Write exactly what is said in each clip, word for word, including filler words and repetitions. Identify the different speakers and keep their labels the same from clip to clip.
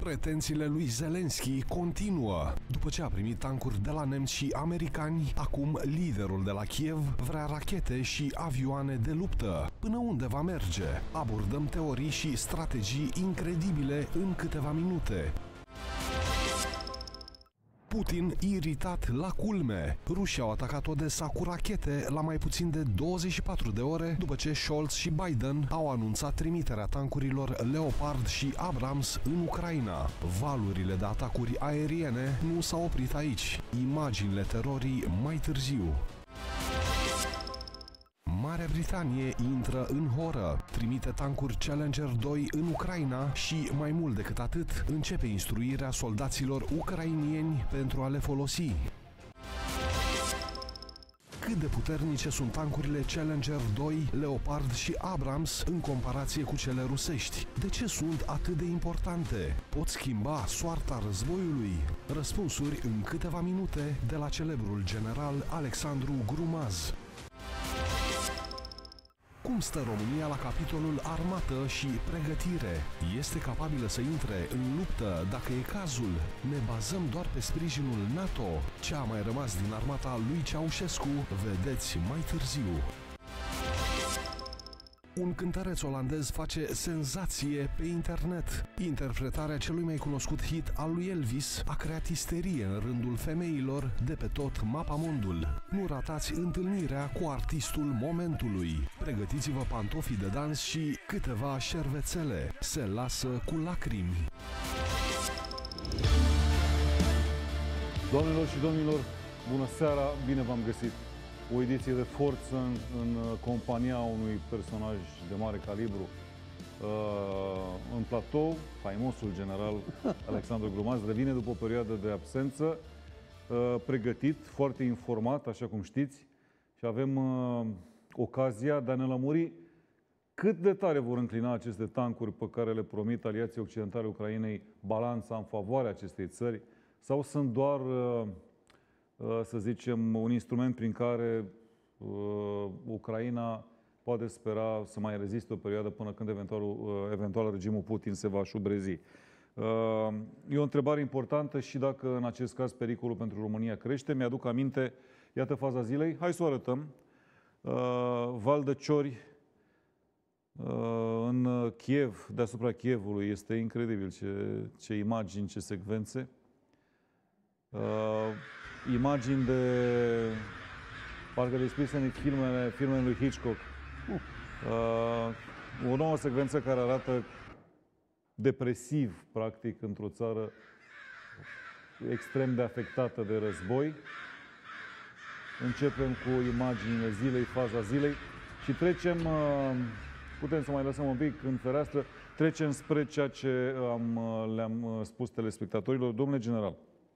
Speaker 1: Pretențiile lui Zelenski continuă. După ce a primit tancuri de la nemți și americani, acum liderul de la Kiev vrea rachete și avioane de luptă. Până unde va merge? Abordăm teorii și strategii incredibile în câteva minute. Putin iritat la culme. Rușii au atacat Odessa cu rachete la mai puțin de douăzeci și patru de ore după ce Scholz și Biden au anunțat trimiterea tancurilor Leopard și Abrams în Ucraina. Valurile de atacuri aeriene nu s-au oprit aici. Imaginile terorii mai târziu. Marea Britanie intră în horă, trimite tancuri Challenger doi în Ucraina și, mai mult decât atât, începe instruirea soldaților ucrainieni pentru a le folosi. Cât de puternice sunt tancurile Challenger doi, Leopard și Abrams în comparație cu cele rusești? De ce sunt atât de importante? Pot schimba soarta războiului? Răspunsuri în câteva minute de la celebrul general Alexandru Grumaz. Cum stă România la capitolul armată și pregătire? Este capabilă să intre în luptă dacă e cazul? Ne bazăm doar pe sprijinul NATO? Ce a mai rămas din armata lui Ceaușescu? Vedeți mai târziu. Un cântăreț olandez face senzație pe internet. Interpretarea celui mai cunoscut hit al lui Elvis a creat isterie în rândul femeilor de pe tot mapamondul. Nu ratați întâlnirea cu artistul momentului. Pregătiți-vă pantofii de dans și câteva șervețele. Se lasă cu lacrimi.
Speaker 2: Doamnelor și domnilor, bună seara, bine v-am găsit! O ediție de forță în, în compania unui personaj de mare calibru. Uh, în platou, faimosul general Alexandru Grumaz revine după o perioadă de absență, uh, pregătit, foarte informat, așa cum știți, și avem uh, ocazia de a ne lămuri cât de tare vor înclina aceste tancuri pe care le promit aliații occidentali Ucrainei balanța în favoarea acestei țări, sau sunt doar... Uh, să zicem, un instrument prin care uh, Ucraina poate spera să mai reziste o perioadă până când eventual, uh, eventual regimul Putin se va șubrezi. Uh, e o întrebare importantă și dacă în acest caz pericolul pentru România crește. Mi-aduc aminte, iată faza zilei, hai să o arătăm. Uh, Val de Ciori uh, în Kiev, deasupra Kievului, este incredibil ce, ce imagini, ce secvențe. Uh, imagini de parcă descrise în filmele, filmele lui Hitchcock. Uh, o nouă secvență care arată depresiv, practic, într-o țară extrem de afectată de război. Începem cu imaginile zilei, faza zilei și trecem, uh, putem să mai lăsăm un pic în fereastră, trecem spre ceea ce am, le-am spus telespectatorilor. Domnule general.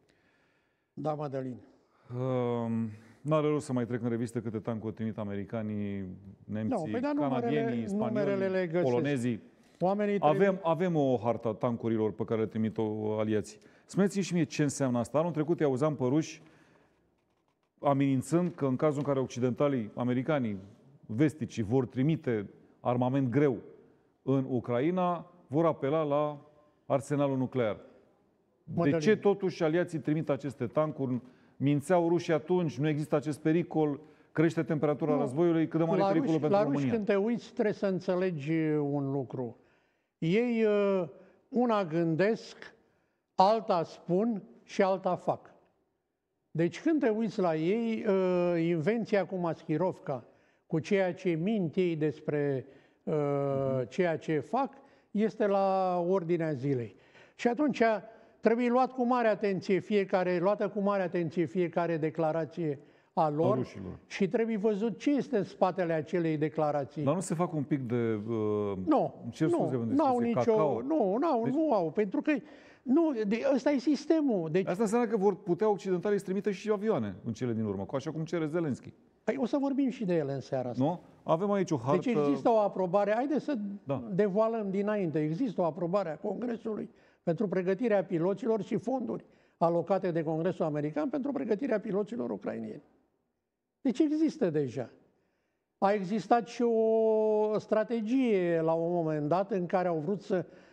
Speaker 3: Da, Madalin.
Speaker 2: Uh, N-are rost să mai trec în revistă câte tancuri trimit americanii, nemții,
Speaker 3: no,
Speaker 2: canadienii, spaniolii, polonezii.
Speaker 3: Oamenii
Speaker 2: avem, trebuie... avem o hartă a tancurilor pe care le trimit aliații. Spuneți-mi și mie ce înseamnă asta. Anul trecut i-auzeam pe ruși amenințând că în cazul în care occidentalii, americanii, vesticii vor trimite armament greu în Ucraina, vor apela la arsenalul nuclear.
Speaker 3: Madalin.
Speaker 2: De ce totuși aliații trimit aceste tancuri? Mințeau rușii atunci, nu există acest pericol, crește temperatura nu. războiului, cât de mare pericolul pentru
Speaker 3: la
Speaker 2: România?
Speaker 3: Ruși, când te uiți, trebuie să înțelegi un lucru. Ei una gândesc, alta spun și alta fac. Deci când te uiți la ei, invenția cu Maschirovca, cu ceea ce mint ei despre uh, ceea ce fac, este la ordinea zilei. Și atunci trebuie luat cu mare atenție fiecare, luată cu mare atenție fiecare declarație a lor
Speaker 2: a
Speaker 3: și trebuie văzut ce este în spatele acelei declarații.
Speaker 2: Dar nu se fac un pic de... Uh,
Speaker 3: nu, nu, nu au nicio... Nu, n-au, deci... nu au, pentru că nu, de, ăsta e sistemul. Deci...
Speaker 2: Asta înseamnă că vor putea occidentalii să trimită și avioane în cele din urmă, așa cum cere Zelenski.
Speaker 3: Păi o să vorbim și de ele în seara asta.
Speaker 2: Nu? Avem aici o hartă...
Speaker 3: Deci există o aprobare, haideți să da. devoalăm dinainte, există o aprobare a Congresului pentru pregătirea piloților și fonduri alocate de Congresul American pentru pregătirea piloților ucrainieni. Deci există deja. A existat și o strategie la un moment dat în care au vrut să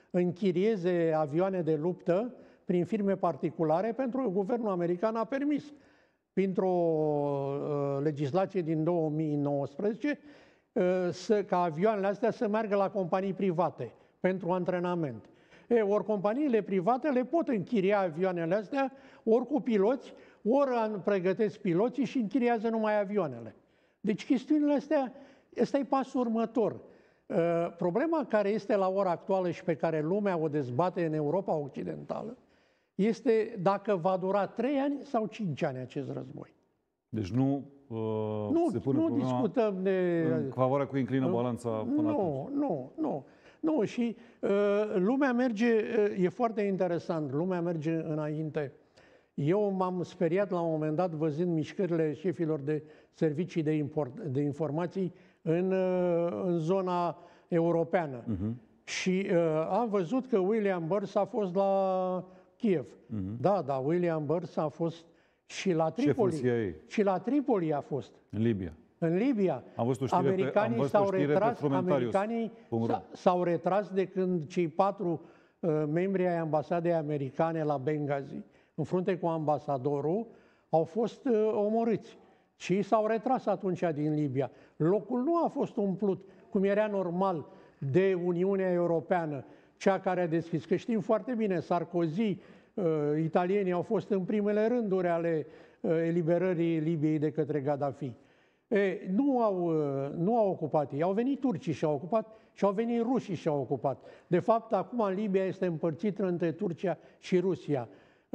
Speaker 3: închirieze avioane de luptă prin firme particulare, pentru că guvernul american a permis, printr-o uh, legislație din două mii nouăsprezece, uh, să, ca avioanele astea să meargă la companii private pentru antrenament. E, ori companiile private le pot închiria avioanele astea, ori cu piloți, ori pregătesc piloții și închiriază numai avioanele. Deci chestiunile astea, ăsta e pasul următor. Uh, problema care este la ora actuală și pe care lumea o dezbate în Europa Occidentală este dacă va dura trei ani sau cinci ani acest război.
Speaker 2: Deci nu, uh,
Speaker 3: nu
Speaker 2: se pune
Speaker 3: nu
Speaker 2: problema
Speaker 3: discutăm de...
Speaker 2: în favoarea cu inclină balanța până
Speaker 3: Nu,
Speaker 2: atunci.
Speaker 3: nu, nu. Nu, și uh, lumea merge, uh, e foarte interesant, lumea merge înainte. Eu m-am speriat la un moment dat văzând mișcările șefilor de servicii de, import, de informații în, uh, în zona europeană. Uh-huh. Și uh, am văzut că William Burns a fost la Kiev. Uh-huh. Da, da, William Burns a fost și la Tripoli. Și la Tripoli a fost.
Speaker 2: În Libia.
Speaker 3: În Libia.
Speaker 2: Am văzut o știre
Speaker 3: Americanii
Speaker 2: pe,
Speaker 3: s-au retras, americanii s-au retras de când cei patru uh, membri ai ambasadei americane la Benghazi, în frunte cu ambasadorul, au fost uh, omorâți. Și s-au retras atunci din Libia. Locul nu a fost umplut, cum era normal, de Uniunea Europeană, cea care a deschis. Că știm foarte bine, Sarkozy, uh, italienii au fost în primele rânduri ale uh, eliberării Libiei de către Gaddafi. E, nu, au, nu au ocupat ei, au venit turcii și au ocupat și au venit rușii și au ocupat. De fapt, acum Libia este împărțită între Turcia și Rusia.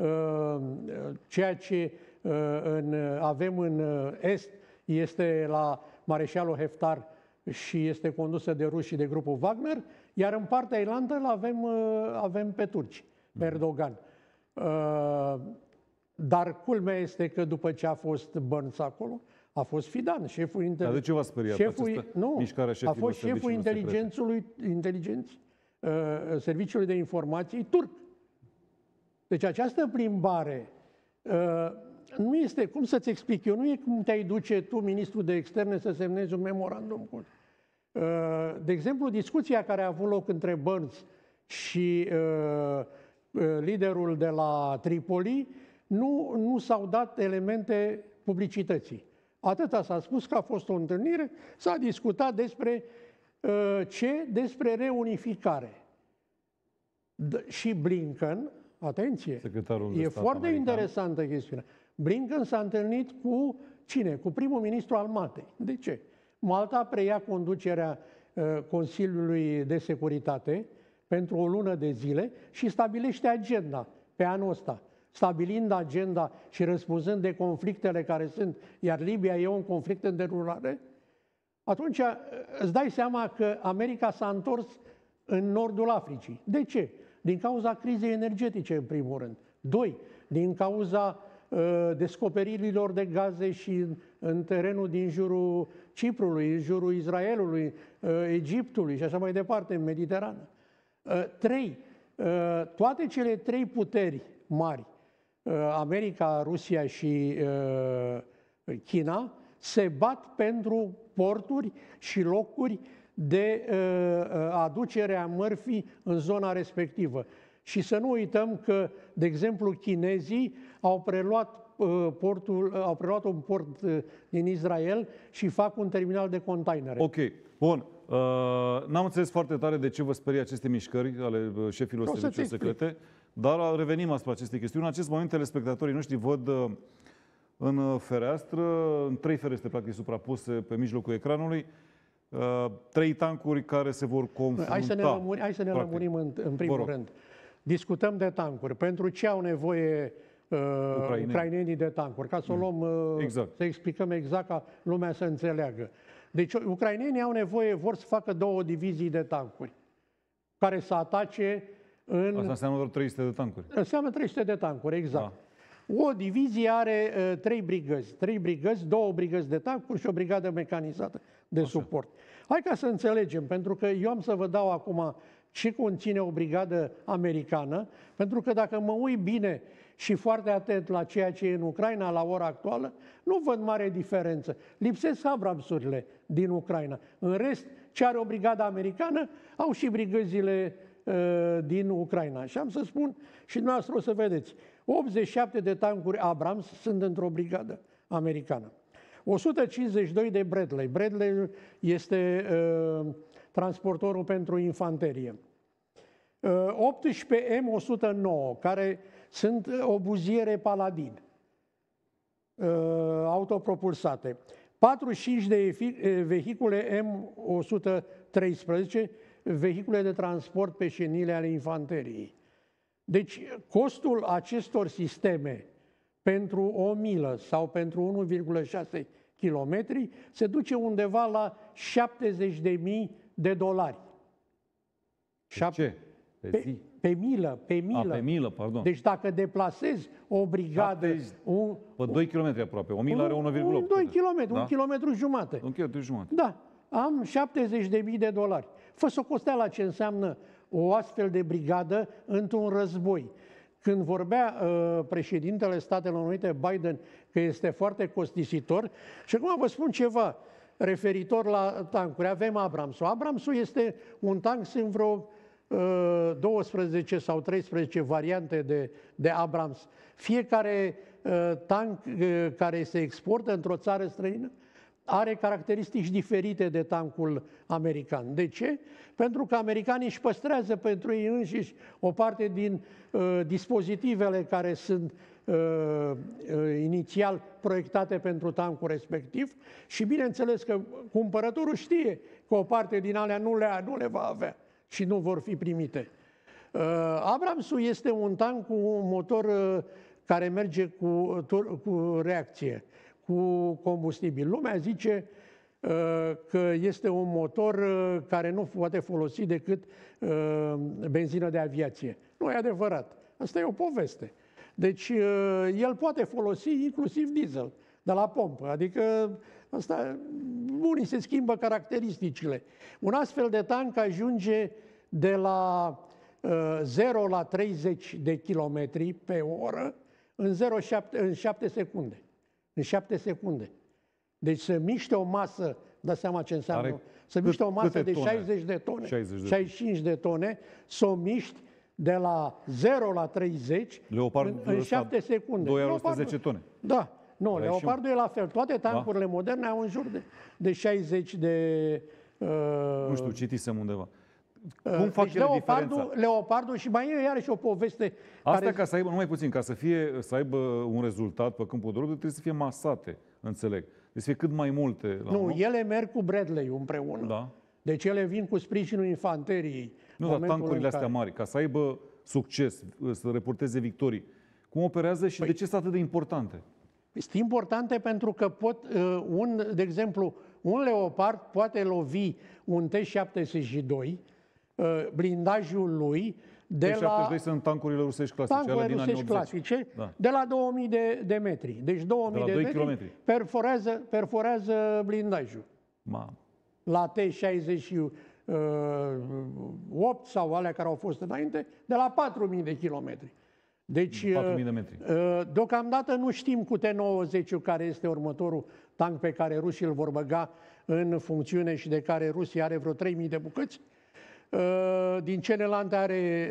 Speaker 3: Ceea ce în, avem în est este la mareșalul Haftar și este condusă de ruși și de grupul Wagner, iar în partea irlandă avem, avem pe turci, pe Erdogan. Dar culmea este că după ce a fost Burns acolo, a fost Fidan, șeful inteligenței.
Speaker 2: Dar de ce v-a speriat
Speaker 3: șeful,
Speaker 2: această
Speaker 3: nu,
Speaker 2: mișcare a
Speaker 3: a fost șeful inteligențului, inteligenți, uh, serviciului de informații turc. Deci această plimbare uh, nu este, cum să-ți explic eu, nu e cum te-ai duce tu, ministrul de externe, să semnezi un memorandum. Uh, de exemplu, discuția care a avut loc între Burns și uh, uh, liderul de la Tripoli, nu, nu s-au dat elemente publicității. Atâta s-a spus că a fost o întâlnire, s-a discutat despre uh, ce? Despre reunificare. D- și Blinken, atenție,
Speaker 2: Secretarul
Speaker 3: e foarte american. Interesantă chestiunea. Blinken s-a întâlnit cu cine? Cu primul ministru al Maltei. De ce? Malta preia conducerea uh, Consiliului de Securitate pentru o lună de zile și stabilește agenda pe anul ăsta. Stabilind agenda și răspunzând de conflictele care sunt, iar Libia e un conflict în derulare, atunci îți dai seama că America s-a întors în nordul Africii. De ce? Din cauza crizei energetice, în primul rând. Doi, din cauza uh, descoperirilor de gaze și în, în terenul din jurul Ciprului, în jurul Israelului, uh, Egiptului și așa mai departe, în Mediterană. Uh, trei, uh, toate cele trei puteri mari, America, Rusia și uh, China, se bat pentru porturi și locuri de uh, aducere a mărfii în zona respectivă. Și să nu uităm că, de exemplu, chinezii au preluat, uh, portul, au preluat un port uh, din Israel și fac un terminal de containere.
Speaker 2: Ok, bun. Uh, n-am înțeles foarte tare de ce vă sperie aceste mișcări ale șefilor serviciilor secrete. Dar revenim asupra acestei chestiuni. În acest moment, telespectatorii noștri văd în fereastră, în trei ferestre practic suprapuse pe mijlocul ecranului, trei tancuri care se vor confrunta.
Speaker 3: Hai să ne lămurim, hai să ne lămurim în, în primul rând. Discutăm de tancuri. Pentru ce au nevoie uh, Ucraineni. ucrainenii de tancuri? Ca să o luăm, uh, exact. să explicăm exact ca lumea să înțeleagă. Deci ucrainenii au nevoie, vor să facă două divizii de tancuri care să atace în...
Speaker 2: Asta înseamnă doar trei sute de tancuri.
Speaker 3: Înseamnă trei sute de tancuri, exact. Da. O divizie are uh, trei brigăzi. Trei brigăzi, două brigăzi de tancuri și o brigadă mecanizată de Așa. suport. Hai ca să înțelegem, pentru că eu am să vă dau acum ce conține o brigadă americană, pentru că dacă mă uit bine și foarte atent la ceea ce e în Ucraina la ora actuală, nu văd mare diferență. Lipsesc Abramsurile din Ucraina. În rest, ce are o brigadă americană, au și brigăzile uh, din Ucraina. Și am să spun și dumneavoastră o să vedeți, optzeci și șapte de tancuri Abrams sunt într-o brigadă americană. o sută cincizeci și doi de Bradley. Bradley este uh, transportorul pentru infanterie. Uh, optsprezece M o sută nouă, care sunt obuziere Paladin, uh, autopropulsate. patruzeci și cinci de vehicule M o sută treisprezece, vehicule de transport pe șenile ale infanteriei. Deci, costul acestor sisteme pentru o milă sau pentru unu virgulă șase kilometri se duce undeva la șaptezeci de mii de dolari.
Speaker 2: Pe ce? Pe,
Speaker 3: pe, pe milă, pe milă.
Speaker 2: A, pe milă, pardon.
Speaker 3: Deci dacă deplasezi o brigadă...
Speaker 2: șaptezeci,
Speaker 3: un,
Speaker 2: pe doi kilometri aproape. O milă are unu virgulă opt.
Speaker 3: doi kilometri,
Speaker 2: da?
Speaker 3: un kilometru jumate.
Speaker 2: Un kilometru jumate.
Speaker 3: Da. Am șaptezeci de mii de dolari. Fă socoteala ce înseamnă o astfel de brigadă într-un război. Când vorbea uh, președintele Statelor Unite, Biden, că este foarte costisitor, și acum vă spun ceva referitor la tancuri. Avem Abramsul. Abramsul este un tank, sunt vreo uh, douăsprezece sau treisprezece variante de, de Abrams. Fiecare uh, tank uh, care se exportă într-o țară străină are caracteristici diferite de tancul american. De ce? Pentru că americanii își păstrează pentru ei înșiși o parte din uh, dispozitivele care sunt uh, uh, inițial proiectate pentru tancul respectiv și bineînțeles că cumpărătorul știe că o parte din alea nu le, nu le va avea și nu vor fi primite. Uh, Abramsul este un tank cu un motor uh, care merge cu, cu reacție, cu combustibil. Lumea zice uh, că este un motor uh, care nu poate folosi decât uh, benzină de aviație. Nu e adevărat. Asta e o poveste. Deci uh, el poate folosi inclusiv diesel de la pompă. Adică asta, unii se schimbă caracteristicile. Un astfel de tank ajunge de la uh, zero la treizeci de kilometri pe oră în, zero, șapte, în șapte secunde. În șapte secunde. Deci să miște o masă, dați seama ce înseamnă,
Speaker 2: Are
Speaker 3: să miște o masă de
Speaker 2: tone?
Speaker 3: șaizeci de tone,
Speaker 2: șaizeci de
Speaker 3: șaizeci și cinci de tone, să o miști de la zero la treizeci
Speaker 2: Leopard
Speaker 3: în, în șapte secunde.
Speaker 2: doi are o sută zece tone.
Speaker 3: Da. Nu,
Speaker 2: Are
Speaker 3: Leopardul e la fel. Toate tancurile da. moderne au în jur de, de șaizeci de... Uh,
Speaker 2: nu știu, citisem undeva.
Speaker 3: Uh,
Speaker 2: Cum fac
Speaker 3: deci
Speaker 2: ele
Speaker 3: Leopardul,
Speaker 2: diferența?
Speaker 3: Leopardul și mai e iarăși o poveste...
Speaker 2: Asta
Speaker 3: care...
Speaker 2: ca să aibă, numai puțin, ca să, fie, să aibă un rezultat pe câmpul de luptă, trebuie să fie masate, înțeleg. Deci să fie cât mai multe. La
Speaker 3: nu,
Speaker 2: un...
Speaker 3: ele merg cu Bradley împreună.
Speaker 2: Da.
Speaker 3: Deci ele vin cu sprijinul infanteriei.
Speaker 2: Nu, dar tancurile astea
Speaker 3: care...
Speaker 2: mari, ca să aibă succes, să reporteze victorii, cum operează și păi... de ce sunt atât de importante?
Speaker 3: Sunt importante pentru că pot, uh, un, de exemplu, un Leopard poate lovi un T șaptezeci și doi, uh, blindajul lui, de
Speaker 2: T șaptezeci și doi
Speaker 3: la...
Speaker 2: sunt tancurile rusești clasice,
Speaker 3: tancurile
Speaker 2: din
Speaker 3: rusești
Speaker 2: anii
Speaker 3: clasice,
Speaker 2: da.
Speaker 3: de la două mii de, de metri. Deci două mii de, de metri
Speaker 2: kilometri.
Speaker 3: perforează, perforează blindajul.
Speaker 2: Mamă.
Speaker 3: La T șaizeci și opt sau alea care au fost înainte, de la patru mii de kilometri. Deci,
Speaker 2: patru mii de metri.
Speaker 3: Deocamdată nu știm cu T nouăzeci care este următorul tank pe care rușii îl vor băga în funcțiune și de care Rusia are vreo trei mii de bucăți. Din celelalte are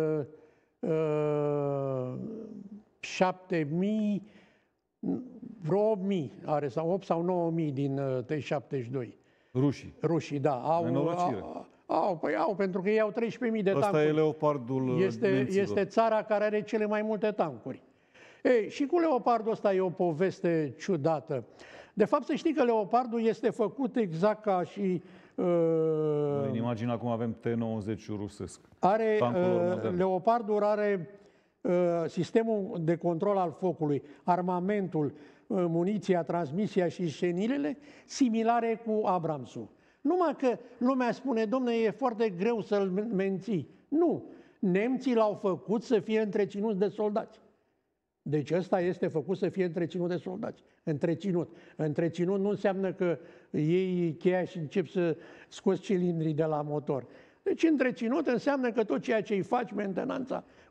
Speaker 3: șapte mii, vreo opt mii are, sau opt sau nouă mii din T șaptezeci și doi.
Speaker 2: Rușii.
Speaker 3: Rușii, da. Au, au, au, păi au, pentru că ei au treisprezece mii de
Speaker 2: Asta
Speaker 3: tancuri.
Speaker 2: Asta e Leopardul
Speaker 3: este, este țara care are cele mai multe tancuri. Ei, și cu Leopardul ăsta e o poveste ciudată. De fapt, să știi că Leopardul este făcut exact ca și... Uh,
Speaker 2: în imagine acum avem T nouăzeci rusesc.
Speaker 3: Are, uh, Leopardul are uh, sistemul de control al focului, armamentul, muniția, transmisia și șenilele similare cu Abramsul. Numai că lumea spune, domne, e foarte greu să-l menții. Nu. Nemții l-au făcut să fie întreținut de soldați. Deci ăsta este făcut să fie întreținut de soldați. Întreținut. Întreținut nu înseamnă că iei cheia și începi să scoți cilindrii de la motor. Deci întreținut înseamnă că tot ceea ce îi faci, mentenanța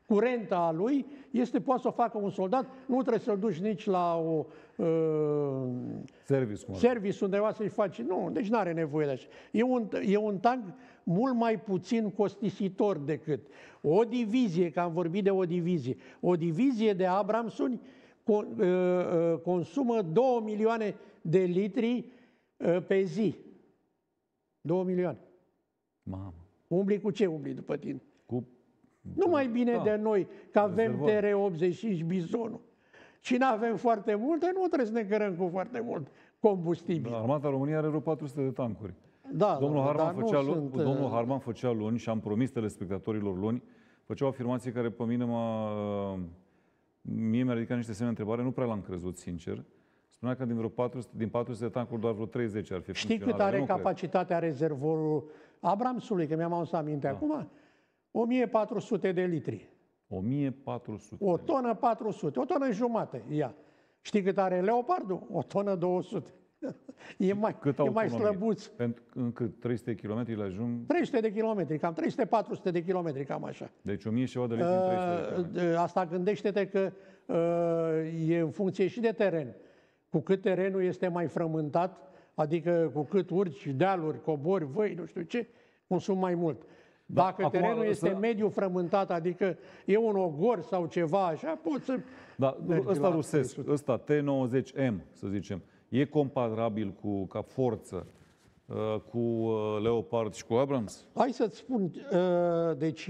Speaker 3: curentă a lui, este, poate să o facă un soldat, nu trebuie să-l duci nici la o uh,
Speaker 2: service,
Speaker 3: service undeva să-i faci. Nu, deci nu are nevoie de așa. E un, e un tank mult mai puțin costisitor decât o divizie, că am vorbit de o divizie. O divizie de Abramsuni con, uh, uh, consumă două milioane de litri uh, pe zi. două milioane.
Speaker 2: Mamă.
Speaker 3: Umbli cu ce umbli după tine?
Speaker 2: Cu...
Speaker 3: Nu mai bine
Speaker 2: da.
Speaker 3: de noi, că avem
Speaker 2: Rezervor.
Speaker 3: T R optzeci și cinci Bizonul. Și nu avem foarte multe, nu trebuie să ne cărăm cu foarte mult combustibil.
Speaker 2: Da, Armata României are vreo patru sute de tancuri.
Speaker 3: Da,
Speaker 2: Domnul,
Speaker 3: da,
Speaker 2: Harman
Speaker 3: dar
Speaker 2: făcea,
Speaker 3: nu
Speaker 2: luni,
Speaker 3: sunt,
Speaker 2: domnul Harman făcea luni și am promis telespectatorilor luni, făcea o afirmație care pe mine m-a... Mie mi-a ridicat niște semne de întrebare, nu prea l-am crezut, sincer. Spunea că din, vreo patru sute, din patru sute de tancuri doar vreo treizeci ar fi
Speaker 3: Știi
Speaker 2: funcționale.
Speaker 3: cât are
Speaker 2: nu
Speaker 3: capacitatea cred. rezervorul Abramsului, că mi-am adus aminte da. acum? o mie patru sute de litri.
Speaker 2: o mie patru sute.
Speaker 3: O tonă patru sute, o tonă jumate, ia. Știi cât are Leopardul? O tonă două sute. E mai,
Speaker 2: cât
Speaker 3: e mai slăbuț.
Speaker 2: Pentru, în cât? trei sute de kilometri le ajung?
Speaker 3: trei sute de kilometri, cam trei sute patru sute de kilometri, cam așa.
Speaker 2: Deci o mie și ceva de litri în trei sute de kilometri.
Speaker 3: Asta gândește-te că uh, e în funcție și de teren. Cu cât terenul este mai frământat, adică cu cât urci, dealuri, cobori, văi, nu știu ce, consum mai mult.
Speaker 2: Da,
Speaker 3: Dacă
Speaker 2: acum,
Speaker 3: terenul
Speaker 2: să...
Speaker 3: este mediu frământat, adică e un ogor sau ceva așa, poți să...
Speaker 2: Da, ăsta rusesc, ăsta T nouăzeci M, să zicem, e comparabil cu, ca forță cu Leopard și cu Abrams?
Speaker 3: Hai să-ți spun, deci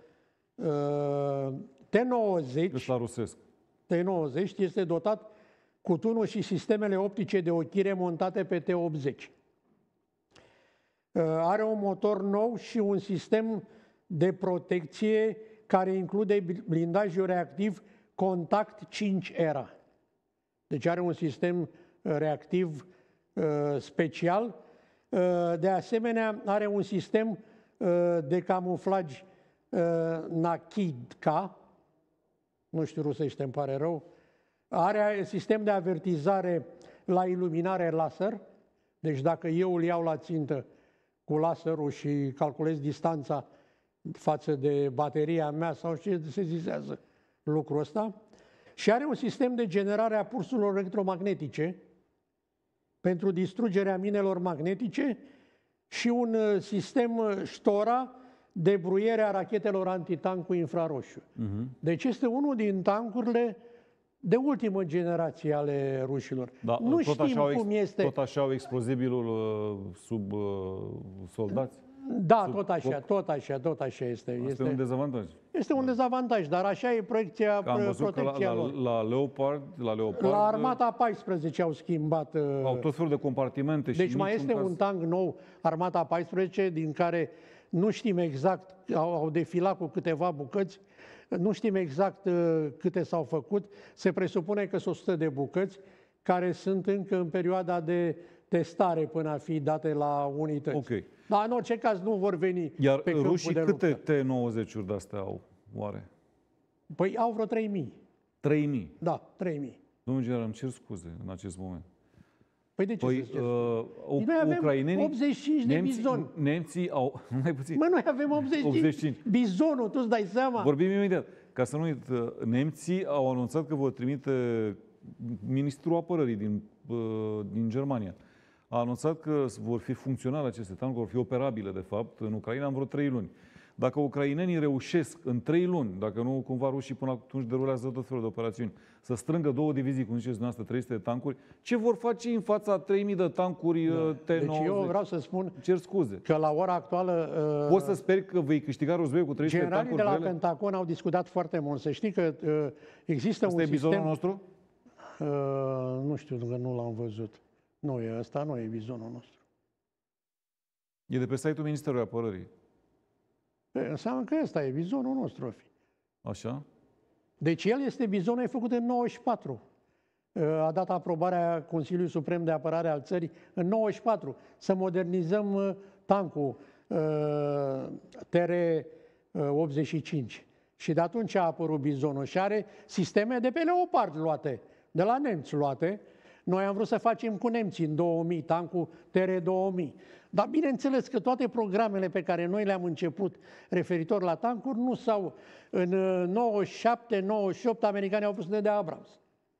Speaker 3: T nouăzeci,
Speaker 2: ăsta rusesc.
Speaker 3: T nouăzeci este dotat cu tunul și sistemele optice de ochire montate pe T optzeci. Are un motor nou și un sistem de protecție care include blindajul reactiv Contact cinci era. Deci are un sistem reactiv uh, special. Uh, de asemenea, are un sistem uh, de camuflaj uh, Nakidka. Nu știu rusește, îmi pare rău. Are sistem de avertizare la iluminare laser. Deci dacă eu îl iau la țintă cu laserul și calculez distanța față de bateria mea sau ce se zisează lucrul ăsta. Și are un sistem de generare a pulsurilor electromagnetice pentru distrugerea minelor magnetice și un sistem Stora de bruiere a rachetelor antitank cu infraroșu. Uh-huh. Deci este unul din tancurile de ultimă generație ale rușilor.
Speaker 2: Da,
Speaker 3: nu
Speaker 2: tot
Speaker 3: știm
Speaker 2: așa
Speaker 3: cum este...
Speaker 2: Tot așa au explozibilul uh, sub uh, soldați?
Speaker 3: Da,
Speaker 2: sub
Speaker 3: tot așa,
Speaker 2: cop?
Speaker 3: tot așa, tot așa este.
Speaker 2: Asta
Speaker 3: este
Speaker 2: un dezavantaj.
Speaker 3: Este un dezavantaj, dar așa e proiecția,
Speaker 2: Că am văzut
Speaker 3: protecția
Speaker 2: că la,
Speaker 3: lor.
Speaker 2: la, la Leopard, la Leopard...
Speaker 3: La Armata paisprezece au schimbat...
Speaker 2: Au tot felul de compartimente.
Speaker 3: Deci
Speaker 2: și
Speaker 3: mai este
Speaker 2: caz...
Speaker 3: un tank nou, Armata paisprezece, din care nu știm exact, au, au defilat cu câteva bucăți, nu știm exact uh, câte s-au făcut, se presupune că sunt o sută de bucăți, care sunt încă în perioada de testare până a fi date la unități.
Speaker 2: Okay.
Speaker 3: Dar în orice caz nu vor veni
Speaker 2: Iar
Speaker 3: pe câmpul
Speaker 2: rușii
Speaker 3: de
Speaker 2: câte
Speaker 3: luptă.
Speaker 2: T nouăzeci-uri de-astea au, oare?
Speaker 3: Păi au vreo trei mii.
Speaker 2: trei mii?
Speaker 3: Da, trei mii.
Speaker 2: Domnul general, îmi cer scuze în acest moment.
Speaker 3: Păi de ce
Speaker 2: Păi,
Speaker 3: să
Speaker 2: uh,
Speaker 3: noi avem
Speaker 2: ucrainenii,
Speaker 3: optzeci și cinci de
Speaker 2: nemții,
Speaker 3: bizoni.
Speaker 2: Nemții au, mai puțin,
Speaker 3: Mă, noi avem optzeci și cinci.
Speaker 2: optzeci și cinci.
Speaker 3: Bizonul, tu îți dai seama?
Speaker 2: Vorbim imediat. Ca să nu uit, nemții au anunțat că vor trimite ministrul apărării din, din Germania. A anunțat că vor fi funcționale aceste tancuri, vor fi operabile, de fapt, în Ucraina în vreo trei luni. Dacă ucrainenii reușesc în trei luni, dacă nu cumva rușii până atunci derulează tot felul de operațiuni, să strângă două divizii, cum ziceți dumneavoastră, trei sute de tancuri, ce vor face în fața trei mii de tancuri da. T nouăzeci?
Speaker 3: Deci eu vreau să spun
Speaker 2: cer scuze.
Speaker 3: că la ora actuală... Uh,
Speaker 2: Poți să speri că vei câștiga războiul cu trei sute de tancuri?
Speaker 3: Generalii de la
Speaker 2: grele?
Speaker 3: Pentagon au discutat foarte mult. Să știi că uh, există
Speaker 2: Asta
Speaker 3: un
Speaker 2: e bizonul
Speaker 3: sistem...
Speaker 2: nostru?
Speaker 3: Uh, nu știu, că nu l-am văzut. Nu e ăsta, nu e bizonul nostru.
Speaker 2: E de pe site-ul Ministerului Apărării.
Speaker 3: Păi, înseamnă că ăsta e bizonul nostru. Fi.
Speaker 2: Așa?
Speaker 3: Deci el este bizonul, e făcut în nouăzeci și patru. A dat aprobarea Consiliului Suprem de Apărare al țării în nouăzeci și patru. Să modernizăm tancul T R optzeci și cinci. Și de atunci a apărut bizonul și are sisteme de pe Leopard luate, de la nemți luate. Noi am vrut să facem cu nemții în două mii, tancul T R două mii. Dar bineînțeles că toate programele pe care noi le-am început referitor la tancuri nu s-au... În nouăzeci și șapte nouăzeci și opt americanii au pus să ne dea Abrams.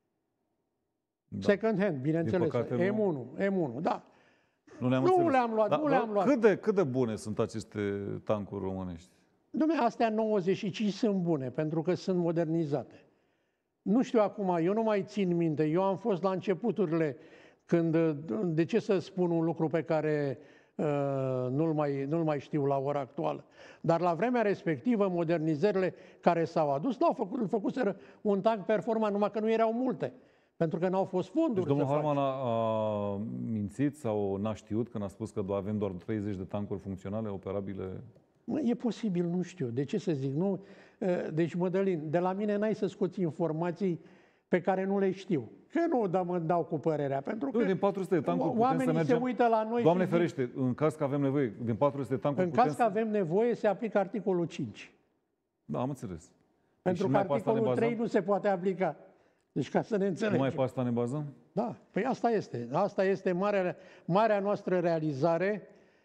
Speaker 3: Da. Second hand, bineînțeles. M unu, M unu, da.
Speaker 2: Nu le-am
Speaker 3: nu le-am luat, da, nu le-am luat.
Speaker 2: Cât de, cât de bune sunt aceste tancuri românești?
Speaker 3: Dom'le, astea nouăzeci și cinci sunt bune, pentru că sunt modernizate. Nu știu acum, eu nu mai țin minte, eu am fost la începuturile când, de ce să spun un lucru pe care uh, nu-l mai, nu-l mai știu la ora actuală. Dar la vremea respectivă, modernizările care s-au adus, l-au făcut, îl făcuseră un tank performant, numai că nu erau multe. Pentru că n-au fost fonduri.
Speaker 2: Deci domnul Harman a, a mințit sau n-a știut când a spus că avem doar treizeci de tancuri funcționale, operabile?
Speaker 3: Mă, e posibil, nu știu. De ce să zic? Nu? Deci, Mădălin, de la mine n-ai să scoți informații pe care nu le știu. Că nu da, mă dau cu părerea. Pentru că
Speaker 2: din patru sute de tancuri putem
Speaker 3: oamenii
Speaker 2: să mergem...
Speaker 3: se uită la noi.
Speaker 2: Doamne ferește, în caz că avem nevoie, din patru sute de tancuri
Speaker 3: În
Speaker 2: putem
Speaker 3: caz că avem nevoie, se aplică articolul cinci.
Speaker 2: Da, am înțeles.
Speaker 3: Pentru că articolul trei nu se poate aplica. Deci ca să ne înțelegem.
Speaker 2: Numai pe asta ne bazăm?
Speaker 3: Da, păi asta este. Asta este marea, marea noastră realizare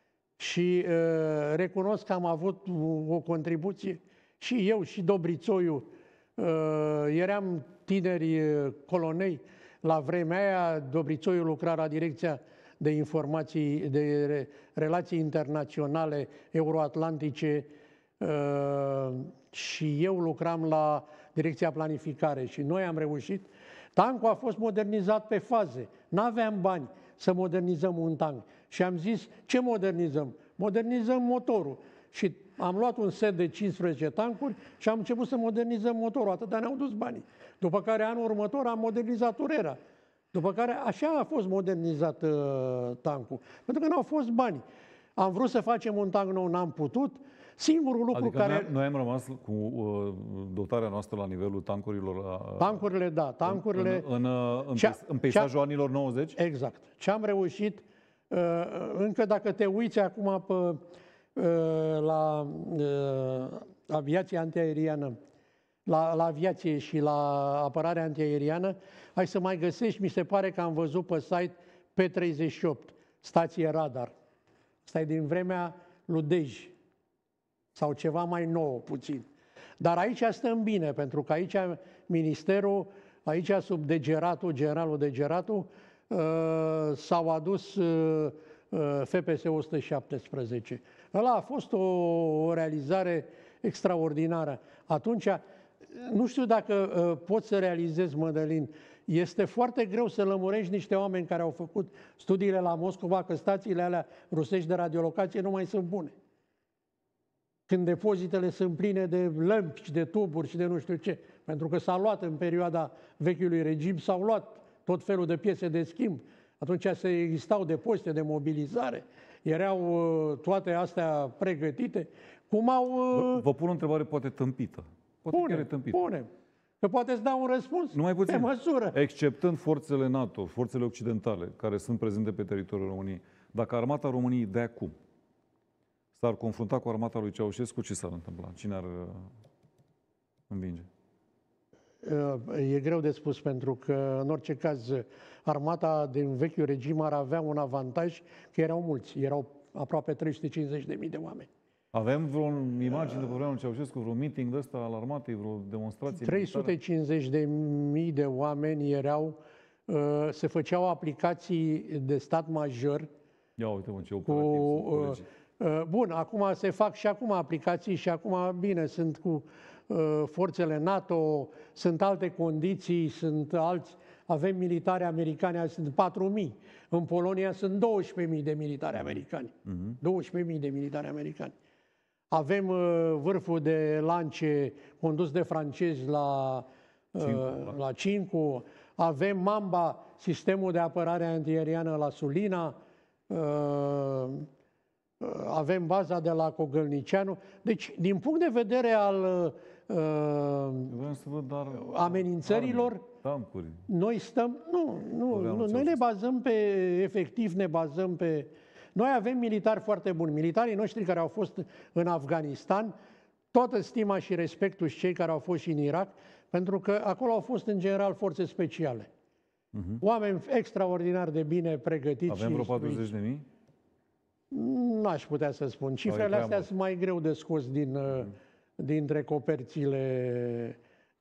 Speaker 3: și uh, recunosc că am avut o contribuție și eu și Dobrițoiu. Uh, eram tineri colonei la vremea aia. Dobrițoiu lucra la Direcția de Informații, de re, Relații Internaționale Euroatlantice uh, și eu lucram la Direcția Planificare și noi am reușit. Tancul a fost modernizat pe faze. N-aveam bani să modernizăm un tank. Și am zis, ce modernizăm? Modernizăm motorul. Și am luat un set de cincisprezece tancuri și am început să modernizăm motorul. Atâta ne-au dus banii. După care anul următor am modernizat Urera. După care așa a fost modernizat uh, tancul. Pentru că n-au fost bani. Am vrut să facem un tank nou, n-am putut. Singurul lucru
Speaker 2: adică
Speaker 3: care...
Speaker 2: Noi, noi am rămas cu uh, dotarea noastră la nivelul tancurilor. Uh,
Speaker 3: tancurile, da. Tancurile...
Speaker 2: În, în, în, în, cea, în peisajul cea, anilor nouăzeci?
Speaker 3: Exact. Ce am reușit, uh, încă dacă te uiți acum pe, uh, la uh, aviația antiaeriană, la, la aviație și la apărarea antiaeriană, hai să mai găsești, mi se pare că am văzut pe site P treizeci și opt, stație radar. Asta e din vremea lui Dej. Sau ceva mai nou, puțin. Dar aici stăm bine, pentru că aici ministerul, aici sub degeratul, generalul degeratul, uh, s-au adus uh, F P S o sută șaptesprezece. Ăla a fost o, o realizare extraordinară. Atunci, nu știu dacă uh, poți să realizezi, Mădălin, este foarte greu să lămurești niște oameni care au făcut studiile la Moscova, că stațiile alea rusești de radiolocație nu mai sunt bune. Când depozitele sunt pline de lămpi și de tuburi și de nu știu ce. Pentru că s-a luat în perioada vechiului regim, s-au luat tot felul de piese de schimb. Atunci se existau depozite de mobilizare, erau uh, toate astea pregătite. Cum au... Uh...
Speaker 2: Vă, vă pun o întrebare poate tâmpită. Poate
Speaker 3: pune,
Speaker 2: chiar e tâmpită.
Speaker 3: Pune. Că poate îți dau un răspuns
Speaker 2: numai puțin.
Speaker 3: pe măsură.
Speaker 2: Exceptând forțele NATO, forțele occidentale, care sunt prezente pe teritoriul României, dacă armata României de acum s-ar confrunta cu armata lui Ceaușescu, ce s-ar întâmpla? Cine ar învinge?
Speaker 3: E greu de spus, pentru că, în orice caz, armata din vechiul regim ar avea un avantaj, că erau mulți, erau aproape trei sute cincizeci de mii de oameni.
Speaker 2: Avem vreo imagine de pe vremea lui Ceaușescu, vreo meeting de ăsta al armatei, vreo demonstrație
Speaker 3: trei sute cincizeci de mii de oameni erau, se făceau aplicații de stat major.
Speaker 2: Ia uite, mă, ce operativ cu, sunt colegii.
Speaker 3: Bun, acum se fac și acum aplicații și acum, bine, sunt cu uh, forțele NATO, sunt alte condiții, sunt alți, avem militari americani, sunt patru mii. În Polonia sunt douăsprezece mii de militari americani. Uh-huh. douăsprezece mii de militari americani. Avem uh, vârful de lance condus de francezi la, uh, Cincu, la Cincu. Avem Mamba, sistemul de apărare antiaeriană la Sulina. Uh, Avem baza de la Cogălnicianu. Deci, din punct de vedere al uh,
Speaker 2: să văd, dar
Speaker 3: amenințărilor,
Speaker 2: tancuri.
Speaker 3: Noi stăm... Nu, nu, nu noi ne bazăm pe... Efectiv, ne bazăm pe... Noi avem militari foarte buni. Militarii noștri care au fost în Afganistan, toată stima și respectul și cei care au fost și în Irak, pentru că acolo au fost, în general, forțe speciale. Uh-huh. Oameni extraordinar de bine pregătiți.
Speaker 2: Avem vreo patruzeci de mii?
Speaker 3: N-aș putea să spun. Cifrele astea sunt mai greu de scos din, mm. dintre coperțile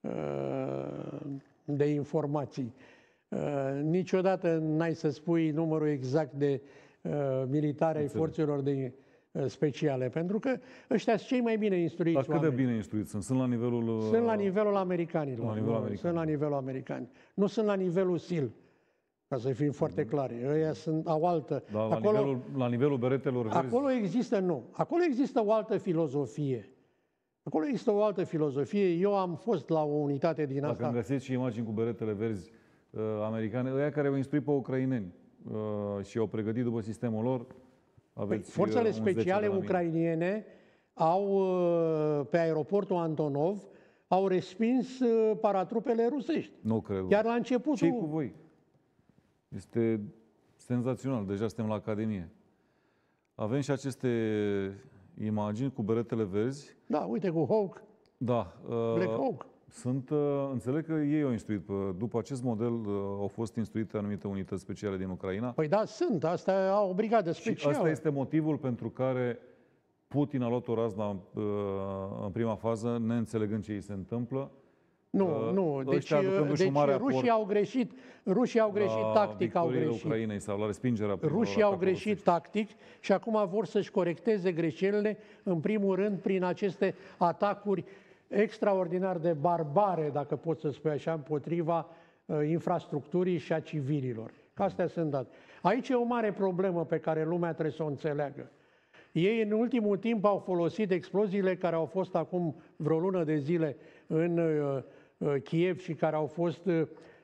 Speaker 3: de informații. Niciodată n-ai să spui numărul exact de militari ai forțelor de speciale, pentru că ăștia sunt cei mai bine instruiți.
Speaker 2: Dar cât
Speaker 3: oameni.
Speaker 2: de bine instruiți sunt? Sunt la nivelul...
Speaker 3: Sunt la nivelul americanilor.
Speaker 2: La nivelul american.
Speaker 3: Sunt la nivelul american. Nu sunt la nivelul S I L, ca să fim foarte clari. Ăia sunt, au altă...
Speaker 2: Dar la,
Speaker 3: acolo,
Speaker 2: nivelul, la nivelul beretelor verzi...
Speaker 3: Acolo există, nu. Acolo există o altă filozofie. Acolo există o altă filozofie. Eu am fost la o unitate din
Speaker 2: Dacă
Speaker 3: asta.
Speaker 2: Dacă găsiți și imagini cu beretele verzi uh, americane, ăia care au instruit pe ucraineni uh, și au pregătit după sistemul lor, aveți
Speaker 3: Forțele
Speaker 2: uh,
Speaker 3: speciale ucrainene au, pe aeroportul Antonov, au respins paratrupele rusești.
Speaker 2: Nu cred.
Speaker 3: Chiar la începutul...
Speaker 2: Ce-i cu voi? Este senzațional. Deja suntem la Academie. Avem și aceste imagini cu beretele verzi.
Speaker 3: Da, uite, cu Hawk.
Speaker 2: Da.
Speaker 3: Black Hawk.
Speaker 2: Sunt, înțeleg că ei au instruit. După acest model au fost instruite anumite unități speciale din Ucraina.
Speaker 3: Păi da, sunt. Asta au o brigadă specială.
Speaker 2: Și asta este motivul pentru care Putin a luat o razna în prima fază, neînțelegând ce îi se întâmplă.
Speaker 3: Nu, nu. Deci, deci rușii au greșit, rușii au greșit tactic, au greșit.
Speaker 2: Ucrainei sau la respingerea
Speaker 3: rușii au greșit tactic și acum vor să-și corecteze greșelile, în primul rând, prin aceste atacuri extraordinar de barbare, dacă pot să spui așa, împotriva uh, infrastructurii și a civililor. Că astea sunt date. Aici e o mare problemă pe care lumea trebuie să o înțeleagă. Ei în ultimul timp au folosit exploziile care au fost acum vreo lună de zile în uh, uh, Kiev și care au fost, uh,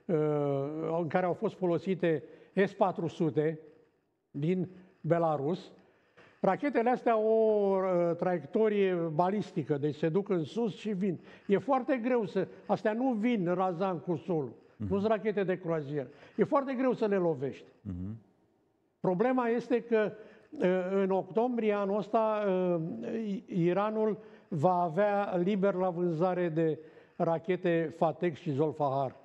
Speaker 3: în care au fost folosite S patru sute din Belarus. Rachetele astea au o uh, traiectorie balistică, deci se duc în sus și vin. E foarte greu să... Astea nu vin razan cu solul. Uh-huh. Nu sunt rachete de croazieră. E foarte greu să le lovești. Uh-huh. Problema este că uh, în octombrie anul ăsta uh, Iranul va avea liber la vânzare de rachete Fatex și Zolfahar,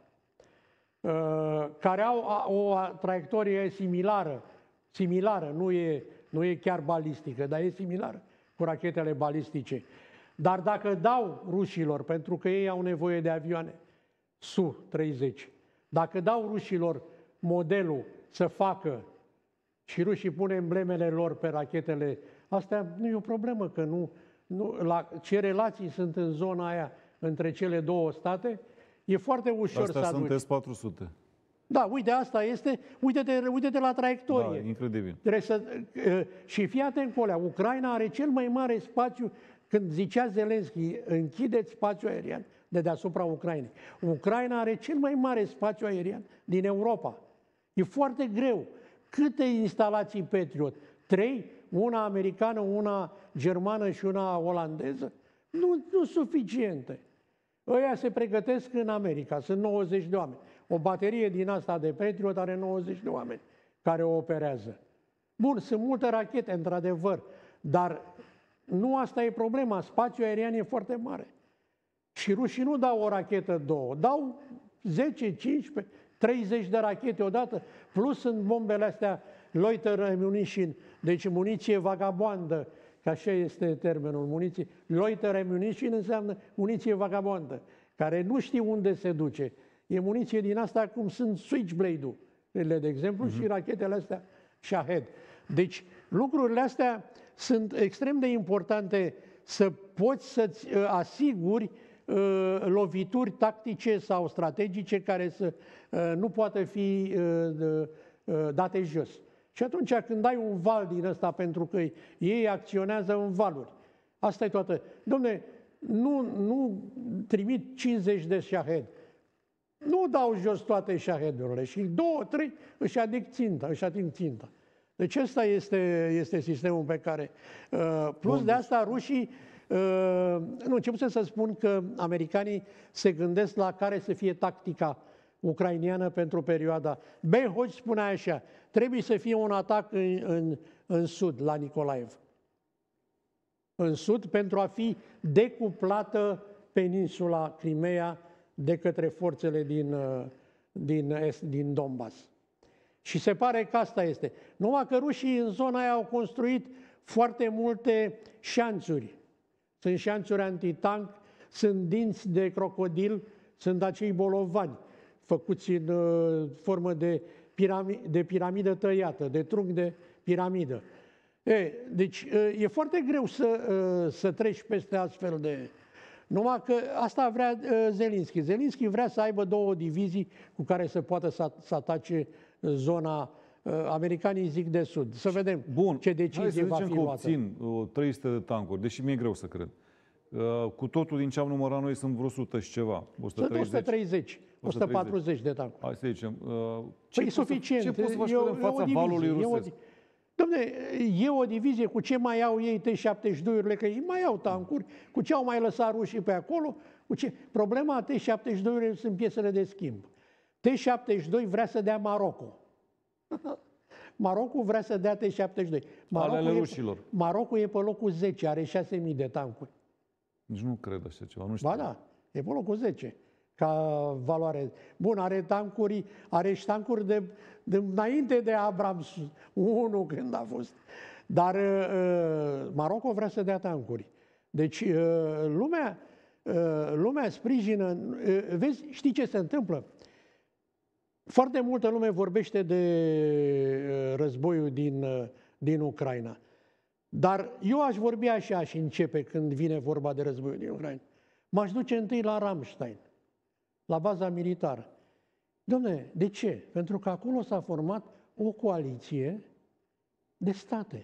Speaker 3: uh, care au o traiectorie similară. Similară, nu e... Nu e chiar balistică, dar e similară cu rachetele balistice. Dar dacă dau rușilor, pentru că ei au nevoie de avioane S U treizeci, dacă dau rușilor modelul să facă și rușii pun emblemele lor pe rachetele astea, nu e o problemă, că nu, nu la, ce relații sunt în zona aia între cele două state, e foarte ușor
Speaker 2: astea
Speaker 3: să aduci.
Speaker 2: Astea sunt S patru sute.
Speaker 3: Da, uite, asta este, uite-te, uite-te la traiectorie.
Speaker 2: Da, incredibil.
Speaker 3: Trebuie să, și fii atent cu alea, Ucraina are cel mai mare spațiu, când zicea Zelenski, închideți spațiul aerian de deasupra Ucrainei. Ucraina are cel mai mare spațiu aerian din Europa. E foarte greu. Câte instalații Patriot? Trei? Una americană, una germană și una olandeză? Nu, nu suficiente. Ăia se pregătesc în America, sunt nouăzeci de oameni. O baterie din asta de Patriot are nouăzeci de oameni care o operează. Bun, sunt multe rachete, într-adevăr, dar nu asta e problema. Spațiul aerian e foarte mare. Și rușii nu dau o rachetă, două, dau zece, cincisprezece, treizeci de rachete odată, plus sunt bombele astea loiter ammunition, deci muniție vagabondă, că așa este termenul, muniție. Loiter ammunition înseamnă muniție vagabondă, care nu știi unde se duce. E muniție din asta cum sunt Switchblade-urile, de exemplu, uh-huh. și rachetele astea Shahed. Deci lucrurile astea sunt extrem de importante să poți să-ți asiguri uh, lovituri tactice sau strategice care să uh, nu poată fi uh, uh, date jos. Și atunci când ai un val din ăsta, pentru că ei acționează în valuri, asta e toată. Dom'le, nu, nu trimit cincizeci de Shahed. Nu dau jos toate șahedurile și două, trei își ating ținta, își ating ținta. Deci ăsta este, este sistemul pe care... Uh, plus Bun. de asta rușii... Uh, nu, începusem să spun că americanii se gândesc la care să fie tactica ucrainiană pentru perioada... Ben Hodge spunea așa, trebuie să fie un atac în, în, în sud, la Nicolaev. În sud, pentru a fi decuplată peninsula Crimea de către forțele din, din, est, din Donbass. Și se pare că asta este. Numai că rușii în zona aia au construit foarte multe șanțuri. Sunt șanțuri antitank, sunt dinți de crocodil, sunt acei bolovani făcuți în uh, formă de, pirami, de piramidă tăiată, de trunchi de piramidă. E, deci uh, e foarte greu să, uh, să treci peste astfel de... Numai că asta vrea uh, Zelinski. Zelinski vrea să aibă două divizii cu care să poată să, să atace zona, uh, americanii zic de sud. Să vedem
Speaker 2: Bun.
Speaker 3: ce decizie va fi luată.
Speaker 2: Hai să zicem că obțin uh, trei sute de tancuri, deși mi-e greu să cred. Uh, cu totul din ce am numărat noi sunt vreo o sută și ceva. o sută treizeci.
Speaker 3: o sută treizeci, o sută patruzeci de tancuri.
Speaker 2: Hai să zicem. Uh,
Speaker 3: ce păi suficient.
Speaker 2: Ce poți să faci în fața valului rusesc?
Speaker 3: Dom'le, e o divizie, cu ce mai au ei T șaptezeci și doi-urile, că ei mai au tancuri, cu ce au mai lăsat rușii pe acolo, cu ce... Problema T șaptezeci și doi-urile sunt piesele de schimb. T șaptezeci și doi vrea să dea Maroco. Marocul vrea să dea T șaptezeci și doi.
Speaker 2: Marocul, rușilor.
Speaker 3: E, Marocul e pe locul zece, are șase mii de tancuri.
Speaker 2: Nici nu cred așa ceva, nu știu.
Speaker 3: Ba da, e pe locul zece ca valoare. Bun, are tancuri, are și tancuri de, de înainte de Abrams unu când a fost. Dar uh, Marocul vrea să dea tancuri. Deci uh, lumea, uh, lumea sprijină, uh, vezi, știi ce se întâmplă? Foarte multă lume vorbește de uh, războiul din, uh, din Ucraina. Dar eu aș vorbi așa și începe când vine vorba de războiul din Ucraina. M-aș duce întâi la Ramstein, la baza militară. Dom'le, de ce? Pentru că acolo s-a format o coaliție de state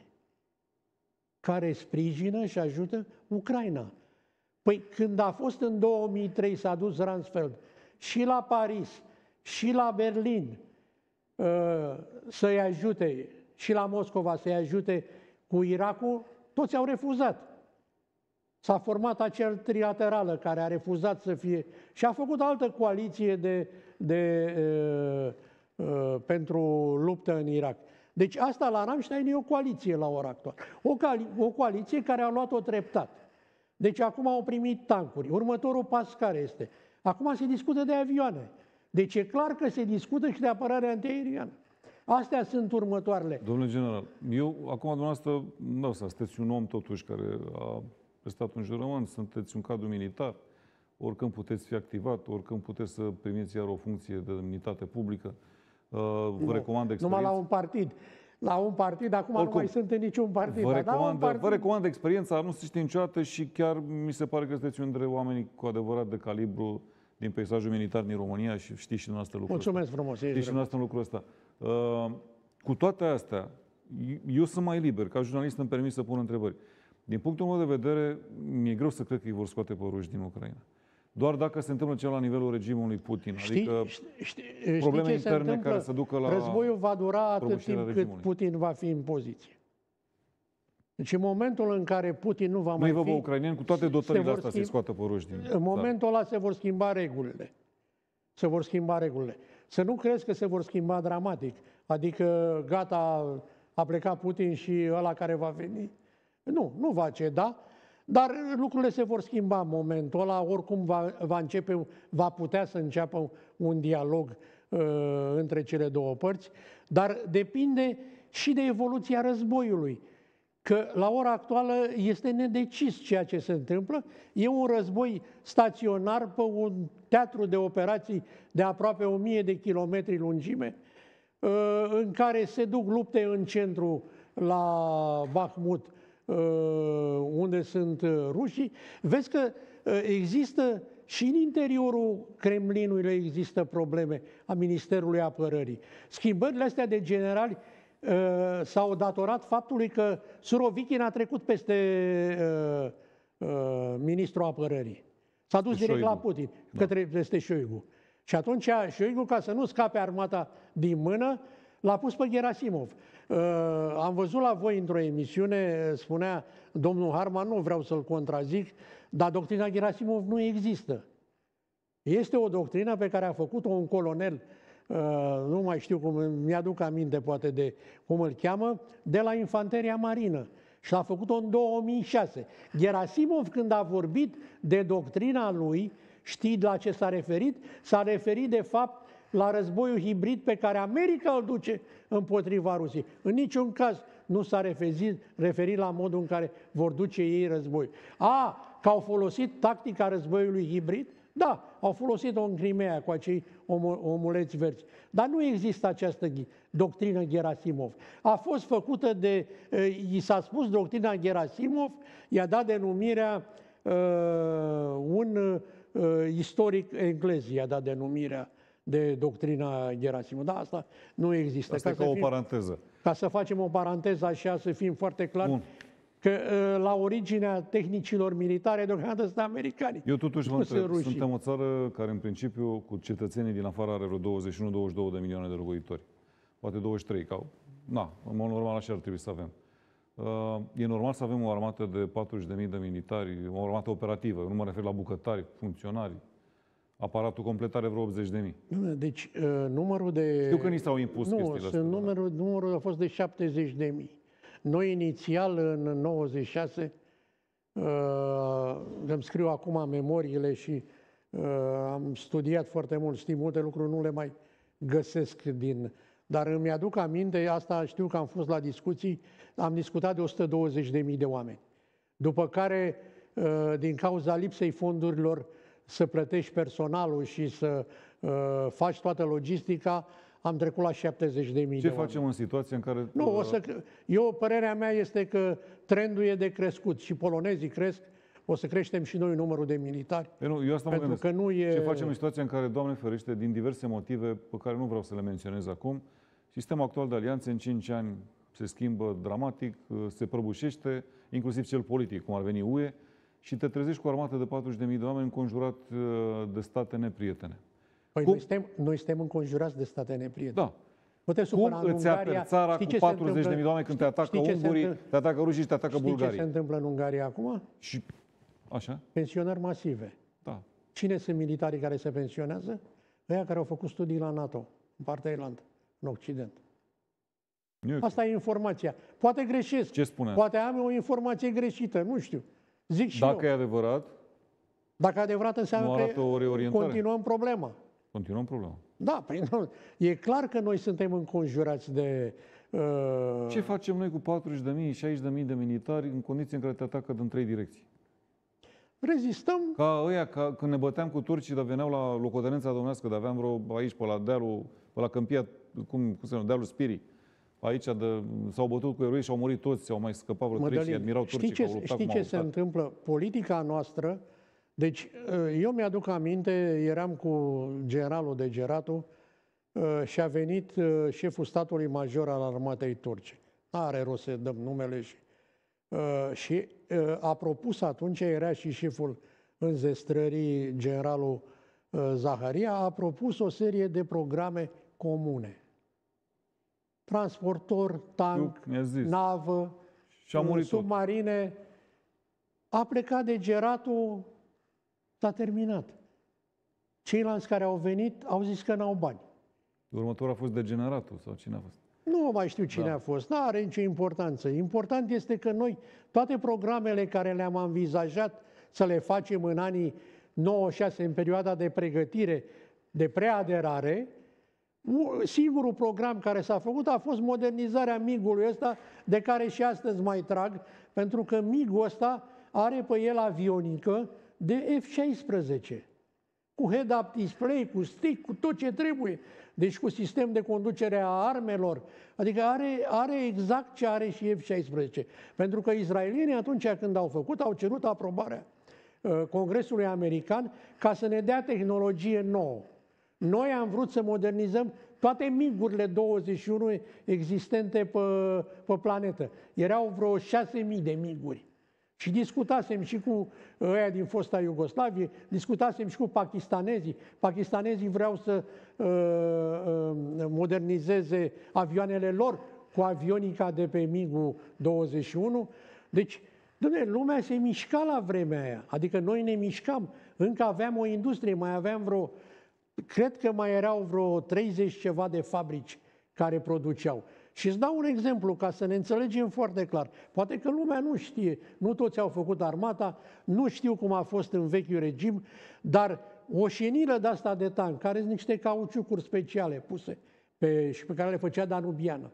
Speaker 3: care sprijină și ajută Ucraina. Păi când a fost în două mii trei, s-a dus Rumsfeld și la Paris și la Berlin uh, să-i ajute, și la Moscova să-i ajute cu Irakul, toți au refuzat. S-a format acel trilaterală care a refuzat să fie și a făcut altă coaliție de, de, uh, uh, pentru luptă în Irak. Deci asta la Ramstein e o coaliție la ora actuală. O, o coaliție care a luat-o treptat. Deci acum au primit tancuri. Următorul pas care este? Acum se discută de avioane. Deci e clar că se discută și de apărare antiaeriană. Astea sunt următoarele.
Speaker 2: Domnule general, eu, acum dumneavoastră, nu, să sunteți un om totuși care a prestat un jurământ, sunteți un cadru militar, oricând puteți fi activat, oricând puteți să primiți iar o funcție de demnitate publică. Vă nu, recomand experiență.
Speaker 3: Numai la un partid. La un partid, acum
Speaker 2: oricum,
Speaker 3: nu mai sunt în niciun partid.
Speaker 2: Vă recomand,
Speaker 3: partid.
Speaker 2: vă recomand experiența, nu se știe niciodată și chiar mi se pare că sunteți unul dintre oamenii cu adevărat de calibru din peisajul militar din România și știți și dumneavoastră lucrul ăsta.
Speaker 3: Mulțumesc frumos.
Speaker 2: Știți și dumneavoastră lucrul ăsta. Uh, cu toate astea, eu sunt mai liber, ca jurnalist îmi permis să pun întrebări. Din punctul meu de vedere, mi-e greu să cred că îi vor scoate pe ruși din Ucraina. Doar dacă se întâmplă ceva la nivelul regimului Putin.
Speaker 3: Știi,
Speaker 2: adică
Speaker 3: știi, știi,
Speaker 2: probleme
Speaker 3: știi
Speaker 2: interne care se ducă la
Speaker 3: războiul va dura atât timp cât
Speaker 2: regimului.
Speaker 3: Putin va fi în poziție. Deci în momentul în care Putin nu va
Speaker 2: Noi
Speaker 3: mai
Speaker 2: vă
Speaker 3: fi...
Speaker 2: vă ucrainieni, cu toate dotările astea
Speaker 3: schimb...
Speaker 2: se scoată pe ruși din
Speaker 3: În momentul ăla se vor schimba regulile. Se vor schimba regulile. Să nu crezi că se vor schimba dramatic. Adică gata, a plecat Putin și ăla care va veni. Nu, nu va ceda, dar lucrurile se vor schimba în momentul ăla. Oricum va, va, începe, va putea să înceapă un dialog uh, între cele două părți, dar depinde și de evoluția războiului. Că la ora actuală este nedecis ceea ce se întâmplă. E un război staționar pe un teatru de operații de aproape o mie de kilometri lungime, în care se duc lupte în centru la Bahmut, unde sunt rușii. Vezi că există și în interiorul Kremlinului există probleme a Ministerului Apărării. Schimbările astea de generali s-au datorat faptului că Surovikin a trecut peste uh, uh, ministrul apărării. S-a dus direct
Speaker 2: Șoigu.
Speaker 3: la Putin,
Speaker 2: Da.
Speaker 3: către peste Șoigu. Și atunci Șoigu, ca să nu scape armata din mână, l-a pus pe Gerasimov. Uh, am văzut la voi într-o emisiune, spunea domnul Harman, nu vreau să-l contrazic, dar doctrina Gerasimov nu există. Este o doctrină pe care a făcut-o un colonel, Uh, nu mai știu cum, mi-aduc aminte poate de cum îl cheamă, de la Infanteria Marină. Și l-a făcut-o în două mii șase. Gerasimov, când a vorbit de doctrina lui, știi la ce s-a referit? S-a referit, de fapt, la războiul hibrid pe care America îl duce împotriva Rusiei. În niciun caz nu s-a referit, referit la modul în care vor duce ei război. A, că au folosit tactica războiului hibrid? Da, au folosit-o în Crimea cu acei omuleți verzi. Dar nu există această doctrină Gerasimov. A fost făcută de, i s-a spus doctrina Gerasimov, i-a dat denumirea uh, un uh, istoric englez, i-a dat denumirea de doctrina Gerasimov. Dar asta nu există.
Speaker 2: Asta ca e ca o fim, paranteză.
Speaker 3: Ca să facem o paranteză așa, să fim foarte clari. Bun. Că la originea tehnicilor militare deocamdată sunt americani.
Speaker 2: Eu totuși vă întreb, suntem o țară care în principiu cu cetățenii din afară are vreo douăzeci și unu douăzeci și două de milioane de locuitori. Poate douăzeci și trei, ca, na, în mod normal așa ar trebui să avem. Uh, e normal să avem o armată de patruzeci de mii de militari, o armată operativă, eu nu mă refer la bucătari, funcționari. Aparatul complet are vreo optzeci de mii.
Speaker 3: Deci uh, numărul de...
Speaker 2: Știu că ni s-au impus
Speaker 3: nu,
Speaker 2: chestiile astea.
Speaker 3: Numărul, numărul a fost de șaptezeci de mii. Noi inițial, în nouăzeci și șase, uh, îmi scriu acum memoriile și uh, am studiat foarte mult, știi, multe lucruri nu le mai găsesc din... Dar îmi aduc aminte, asta știu că am fost la discuții, am discutat de o sută douăzeci de mii de oameni. După care, uh, din cauza lipsei fondurilor, să plătești personalul și să uh, faci toată logistica, am trecut la șaptezeci de mii
Speaker 2: Ce
Speaker 3: de
Speaker 2: facem
Speaker 3: oameni.
Speaker 2: în situația în care...
Speaker 3: Nu, o să, eu, părerea mea este că trendul e de crescut și polonezii cresc, o să creștem și noi numărul de militari.
Speaker 2: Păi nu, eu asta mă gândesc.
Speaker 3: Că nu e...
Speaker 2: Ce facem în situația în care, Doamne ferește, din diverse motive pe care nu vreau să le menționez acum, sistemul actual de alianțe în cinci ani se schimbă dramatic, se prăbușește, inclusiv cel politic, cum ar veni U E, și te trezești cu o armată de patruzeci de mii de oameni înconjurat de state neprietene.
Speaker 3: Păi noi suntem, noi suntem înconjurați de state neprietene.
Speaker 2: Da.
Speaker 3: Cum
Speaker 2: îți aperi țara cu patruzeci de mii de oameni când te atacă ungurii, te atacă rușii și te atacă bulgarii?
Speaker 3: Știi ce se întâmplă în Ungaria acum?
Speaker 2: Și așa?
Speaker 3: Pensionări masive.
Speaker 2: Da.
Speaker 3: Cine sunt militarii care se pensionează? Ăia care au făcut studii la NATO, în partea Irlanda, în Occident. Okay. Asta e informația. Poate greșesc.
Speaker 2: Ce spune?
Speaker 3: Poate am o informație greșită, nu știu. Zic și
Speaker 2: Dacă
Speaker 3: eu.
Speaker 2: e adevărat,
Speaker 3: Dacă e adevărat, înseamnă că
Speaker 2: o
Speaker 3: continuăm problema.
Speaker 2: Continuăm problema.
Speaker 3: Da, păi nu. E clar că noi suntem înconjurați de... Uh...
Speaker 2: Ce facem noi cu patruzeci de mii, șaizeci de mii de militari în condiții în care te atacă din trei direcții?
Speaker 3: Rezistăm.
Speaker 2: Ca ăia, ca când ne băteam cu turcii, dar veneau la locotenența domnească, dar aveam vreo aici, pe la dealul, pe la câmpia, cum, cum se numește, dealul Spirii. Aici de, s-au bătut cu eroi și au murit toți, au mai scăpat vreo trei și admirau turcii
Speaker 3: știi ce,
Speaker 2: că au luptat
Speaker 3: știi ce se întâmplă? Politica noastră, deci eu mi-aduc aminte, eram cu generalul de Geratu și a venit șeful statului major al armatei turce. N-are rost să dăm numele și... Și a propus atunci, era și șeful înzestrării, generalul Zaharia, a propus o serie de programe comune. Transportor, tank, navă, submarine. A plecat de Geratul, s-a terminat. Ceilalți care au venit au zis că n-au bani.
Speaker 2: Următorul a fost degeneratul sau cine a fost?
Speaker 3: Nu mai știu cine da. a fost, nu are nicio importanță. Important este că noi, toate programele care le-am învizajat să le facem în anii nouăzeci și șase, în perioada de pregătire, de preaderare, singurul program care s-a făcut a fost modernizarea MiG-ului ăsta, de care și astăzi mai trag, pentru că MiG-ul ăsta are pe el avionică de F șaisprezece. Cu head-up display, cu stick, cu tot ce trebuie. Deci cu sistem de conducere a armelor. Adică are, are exact ce are și F șaisprezece. Pentru că israelienii atunci când au făcut, au cerut aprobarea uh, Congresului American ca să ne dea tehnologie nouă. Noi am vrut să modernizăm toate MiG-urile douăzeci și unu existente pe, pe planetă. Erau vreo șase mii de MiG-uri. Și discutasem și cu ăia din fosta Iugoslavie, discutasem și cu pakistanezii. Pakistanezii vreau să uh, uh, modernizeze avioanele lor cu avionica de pe MiG-ul douăzeci și unu. Deci, dom'le, lumea se mișca la vremea aia. Adică noi ne mișcam. Încă aveam o industrie, mai aveam vreo... Cred că mai erau vreo treizeci ceva de fabrici care produceau. Și îți dau un exemplu ca să ne înțelegem foarte clar. Poate că lumea nu știe, nu toți au făcut armata, nu știu cum a fost în vechiul regim, dar o șenilă de asta de tank, care sunt niște cauciucuri speciale puse pe, și pe care le făcea Danubiană.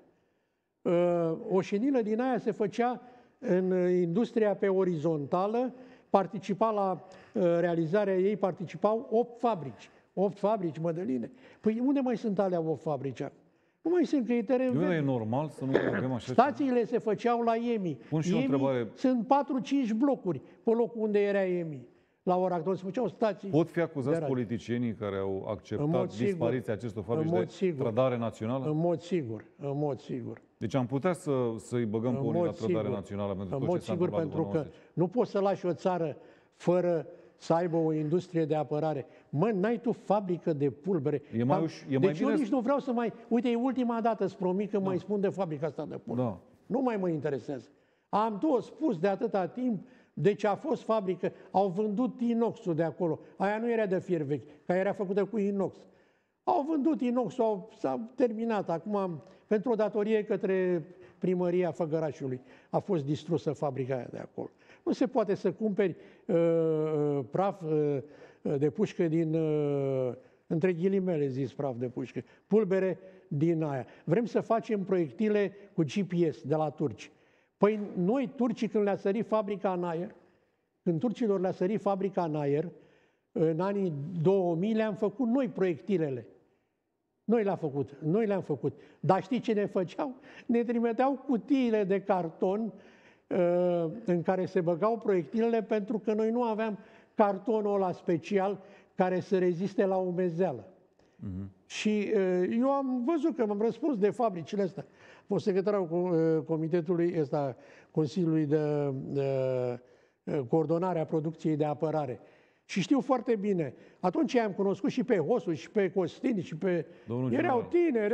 Speaker 3: O șenilă din aia se făcea în industria pe orizontală, participa la realizarea ei, participau opt fabrici. opt fabrici, Mădăline. Păi unde mai sunt alea opt fabrici? Nu mai sunt, că e teren
Speaker 2: Nu
Speaker 3: verde.
Speaker 2: e normal să nu avem așa.
Speaker 3: Stațiile se făceau la E M I.
Speaker 2: Pun și o întrebare.
Speaker 3: Sunt patru cinci blocuri pe locul unde era E M I. La ora actuală se făceau stații.
Speaker 2: Pot fi acuzați politicienii care au acceptat dispariția acestor fabrici de sigur. trădare națională?
Speaker 3: În mod sigur, în mod sigur.
Speaker 2: Deci am putea să, să-i băgăm pe unii la trădare
Speaker 3: sigur.
Speaker 2: națională pentru
Speaker 3: în
Speaker 2: tot
Speaker 3: mod
Speaker 2: ce s-a
Speaker 3: sigur,
Speaker 2: întâmplat
Speaker 3: pentru că
Speaker 2: nouăzeci.
Speaker 3: nu poți să lași o țară fără să aibă o industrie de apărare. Mă, n-ai tu fabrică de pulbere.
Speaker 2: E mai uș- e mai
Speaker 3: deci
Speaker 2: bine
Speaker 3: eu nici nu vreau să mai... Uite, e ultima dată, îți promit că da. mai spun de fabrica asta de pulbere.
Speaker 2: Da.
Speaker 3: Nu mai mă interesează. Am tot spus de atâta timp, deci a fost fabrică, au vândut inoxul de acolo. Aia nu era de fier vechi, că era făcută cu inox. Au vândut inoxul, au, s-a terminat. Acum, pentru o datorie către primăria Făgărașului, a fost distrusă fabrica aia de acolo. Nu se poate să cumperi uh, praf uh, de pușcă din, uh, între ghilimele zis praf de pușcă, pulbere din aia. Vrem să facem proiectile cu G P S de la turci. Păi noi, turcii, când le-a sărit fabrica în aer, când turcilor le-a sărit fabrica în aer, în anii două mii le-am făcut noi proiectilele. Noi le-am făcut, noi le-am făcut. Dar știi ce ne făceau? Ne trimiteau cutiile de carton în care se băgau proiectilele, pentru că noi nu aveam cartonul ăla special care să reziste la umezeală. Uh-huh. Și eu am văzut că m-am răspuns de fabricile astea. Am fost secretarul comitetului ăsta, Consiliului de, de coordonare a producției de apărare. Și știu foarte bine. Atunci am cunoscut și pe Hosu, și pe Costini, și pe...
Speaker 2: Domnul
Speaker 3: erau tineri.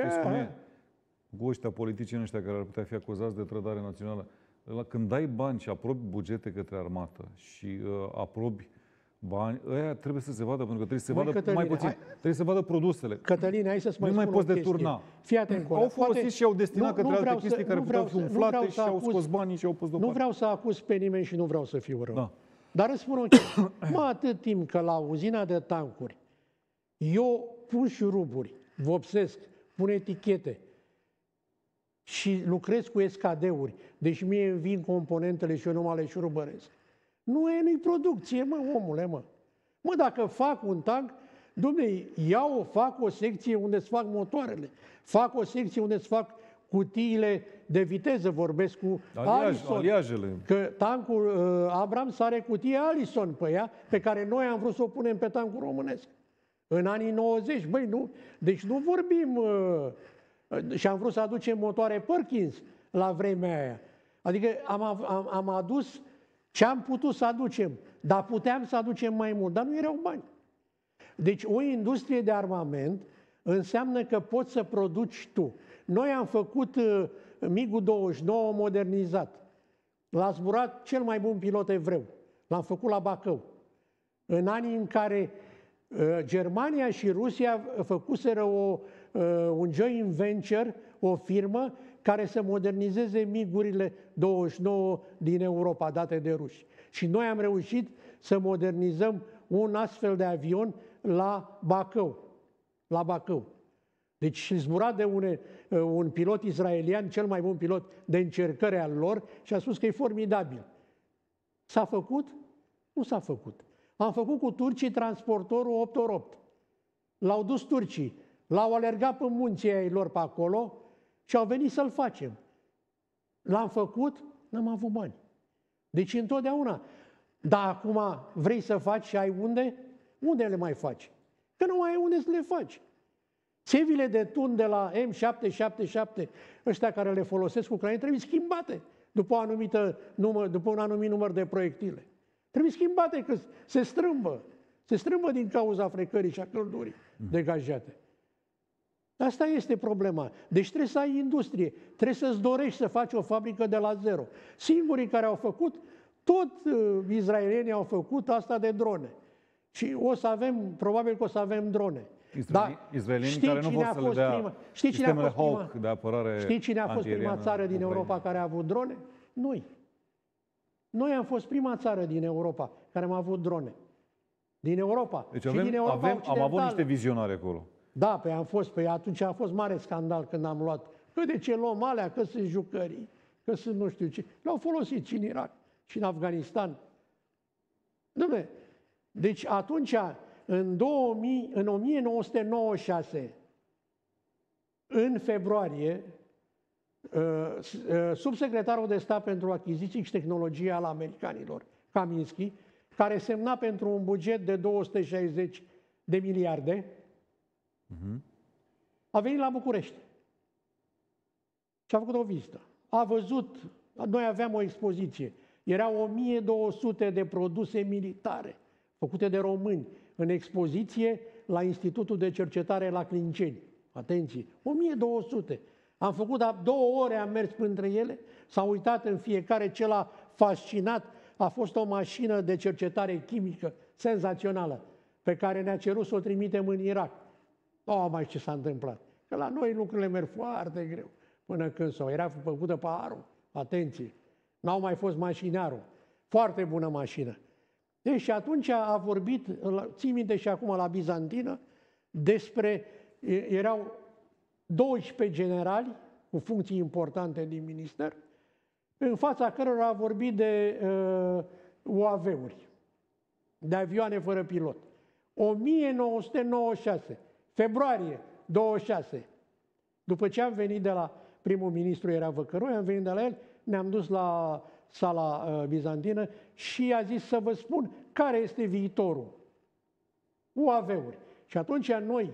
Speaker 2: Cu ăștia politicieni ăștia care ar putea fi acuzați de trădare națională, când dai bani și aprobi bugete către armată și uh, aprobi bani, ăia trebuie să se vadă, pentru că trebuie să se
Speaker 3: Măi,
Speaker 2: vadă
Speaker 3: Cătăline,
Speaker 2: mai puțin,
Speaker 3: hai...
Speaker 2: trebuie să vadă produsele.
Speaker 3: Cătăline, hai să-ți mai
Speaker 2: nu mai
Speaker 3: spun
Speaker 2: poți
Speaker 3: o
Speaker 2: deturna.
Speaker 3: Fii atent,
Speaker 2: au folosit
Speaker 3: poate...
Speaker 2: și au destinat nu, către nu alte chestii
Speaker 3: să,
Speaker 2: care puteau fi umflate și au scos banii și au pus deoparte.
Speaker 3: Nu vreau să acuz pe nimeni și nu vreau să fiu rău.
Speaker 2: Da.
Speaker 3: Dar îți spun o chestie. Mă, atât timp că la uzina de tancuri eu pun șuruburi, vopsesc, pun etichete și lucrez cu S C D-uri, deci mie îmi vin componentele și eu nu mă le șurubăresc. Nu e nu-i producție, mă, omule, mă. Mă, dacă fac un tank, dom'le, iau, fac o secție unde îți fac motoarele, fac o secție unde îți fac cutiile de viteză, vorbesc cu
Speaker 2: Aliaj,
Speaker 3: Allison.
Speaker 2: Aliajele.
Speaker 3: Că tancul uh, Abrams are cutie Allison pe ea, pe care noi am vrut să o punem pe tancul românesc. În anii nouăzeci, băi, nu? Deci nu vorbim... Uh, și am vrut să aducem motoare Perkins la vremea aia. Adică am, am, am adus ce am putut să aducem, dar puteam să aducem mai mult, dar nu erau bani. Deci o industrie de armament înseamnă că poți să produci tu. Noi am făcut uh, MiG douăzeci și nouă modernizat. L-a zburat cel mai bun pilot evreu. L-am făcut la Bacău. În anii în care uh, Germania și Rusia făcuseră o, uh, un joint venture, o firmă care să modernizeze migurile douăzeci și nouă din Europa, date de ruși. Și noi am reușit să modernizăm un astfel de avion la Bacău. La Bacău. Deci zbura de une, un pilot israelian, cel mai bun pilot de încercări al lor, și a spus că e formidabil. S-a făcut? Nu s-a făcut. Am făcut cu turcii transportorul opt ori opt. L-au dus turcii, l-au alergat pe munții ai lor pe acolo și au venit să-l facem. L-am făcut, n-am avut bani. Deci întotdeauna. Dar acum vrei să faci și ai unde? Unde le mai faci? Că nu mai ai unde să le faci. Țevile de tun de la M șapte șapte șapte, ăștia care le folosesc ucraineni, trebuie schimbate după, o anumită număr, după un anumit număr de proiectile. Trebuie schimbate, că se strâmbă. Se strâmbă din cauza frecării și a căldurii degajate. Asta este problema. Deci trebuie să ai industrie. Trebuie să-ți dorești să faci o fabrică de la zero. Singurii care au făcut, tot uh, izraelienii au făcut asta de drone. Și o să avem, probabil că o să avem drone.
Speaker 2: Dar izraelienii care nu vor să le dea prima,
Speaker 3: știi cine a fost prima,
Speaker 2: Hawk de apărare.
Speaker 3: Știi cine a fost prima țară din Ucraina. Europa care a avut drone? Noi. Noi am fost prima țară din Europa care am avut drone. din Europa.
Speaker 2: Deci
Speaker 3: și
Speaker 2: avem,
Speaker 3: din Europa
Speaker 2: avem, am avut niște
Speaker 3: occidentală.
Speaker 2: vizionari acolo.
Speaker 3: Da, pe am fost, pe atunci a fost mare scandal când am luat. Că de ce luăm alea, că sunt jucării, că sunt nu știu ce. Le-au folosit și în Irak și în Afganistan. Dom'le, deci atunci, în, două mii, în o mie nouă sute nouăzeci și șase, în februarie, subsecretarul de stat pentru achiziții și tehnologie al americanilor, Kaminski, care semna pentru un buget de două sute șaizeci de miliarde, uh-huh. a venit la București și a făcut o vizită. A văzut, noi aveam o expoziție, erau o mie două sute de produse militare făcute de români în expoziție la Institutul de Cercetare la Clinceni. Atenție, o mie două sute. Am făcut două ore, am mers între ele, s-au uitat în fiecare, ce l-a fascinat a fost o mașină de cercetare chimică senzațională, pe care ne-a cerut să o trimitem în Irak. Oh, mai ce s-a întâmplat? Că la noi lucrurile merg foarte greu până când s-o. Era făcută pe arul, atenție, n-au mai fost mașinarul. Foarte bună mașină. Deci și atunci a vorbit, țin minte și acum la Bizantină, despre, erau doisprezece generali cu funcții importante din minister, în fața cărora a vorbit de uh, U A V-uri, de avioane fără pilot. o mie nouă sute nouăzeci și șase, februarie douăzeci și șase, după ce am venit de la primul ministru, era Văcăroi, am venit de la el, ne-am dus la sala uh, bizantină și a zis să vă spun care este viitorul. U A V-uri. Și atunci noi,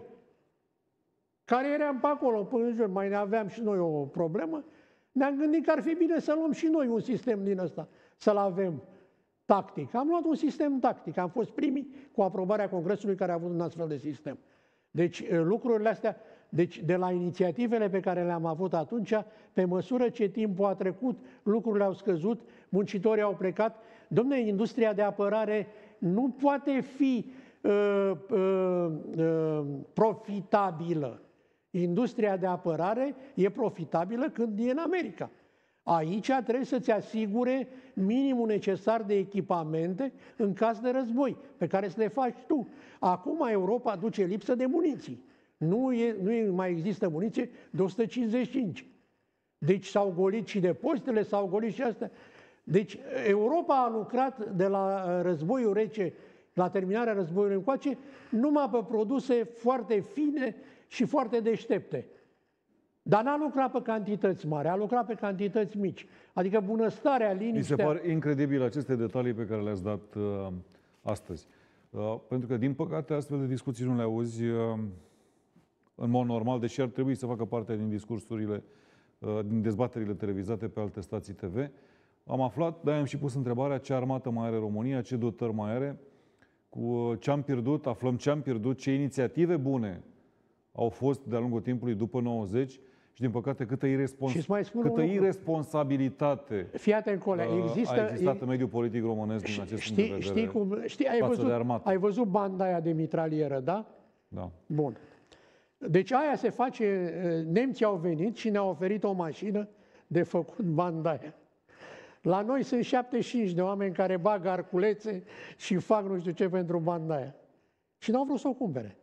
Speaker 3: care eram pe acolo până în jur, mai aveam și noi o problemă, ne-am gândit că ar fi bine să luăm și noi un sistem din ăsta, să-l avem tactic. Am luat un sistem tactic, am fost primii cu aprobarea Congresului care a avut un astfel de sistem. Deci lucrurile astea, deci de la inițiativele pe care le-am avut atunci, pe măsură ce timpul a trecut, lucrurile au scăzut, muncitorii au plecat. Dom'le, industria de apărare nu poate fi uh, uh, uh, profitabilă. Industria de apărare e profitabilă când e în America. Aici trebuie să-ți asigure minimul necesar de echipamente în caz de război, pe care să le faci tu. Acum Europa duce lipsă de muniții. Nu, e, nu mai există muniție de o sută cincizeci și cinci. Deci s-au golit și depozitele, s-au golit și astea. Deci Europa a lucrat de la războiul rece, la terminarea războiului încoace, numai pe produse foarte fine și foarte deștepte. Dar n-a lucrat pe cantități mari, a lucrat pe cantități mici. Adică bunăstarea, liniștea...
Speaker 2: Mi se par incredibile aceste detalii pe care le-ați dat uh, astăzi. Uh, pentru că, din păcate, astfel de discuții nu le auzi uh, în mod normal, deși ar trebui să facă parte din discursurile, uh, din dezbaterile televizate pe alte stații T V. Am aflat, de-aia am și pus întrebarea ce armată mai are România, ce dotări mai are, cu ce am pierdut, aflăm ce am pierdut, ce inițiative bune au fost de-a lungul timpului după nouăzeci și, din păcate, câtă, irespons- câtă irresponsabilitate
Speaker 3: Fii atent, coleg, există,
Speaker 2: a existat în mediul politic românesc din acest
Speaker 3: știi,
Speaker 2: punct de vedere
Speaker 3: știi cum, știi, ai, văzut, ai văzut banda aia de mitralieră, da?
Speaker 2: Da.
Speaker 3: Bun. Deci aia se face, nemții au venit și ne-au oferit o mașină de făcut banda aia. La noi sunt șaptezeci și cinci de oameni care bagă arculețe și fac nu știu ce pentru banda aia. Și n-au vrut să o cumpere.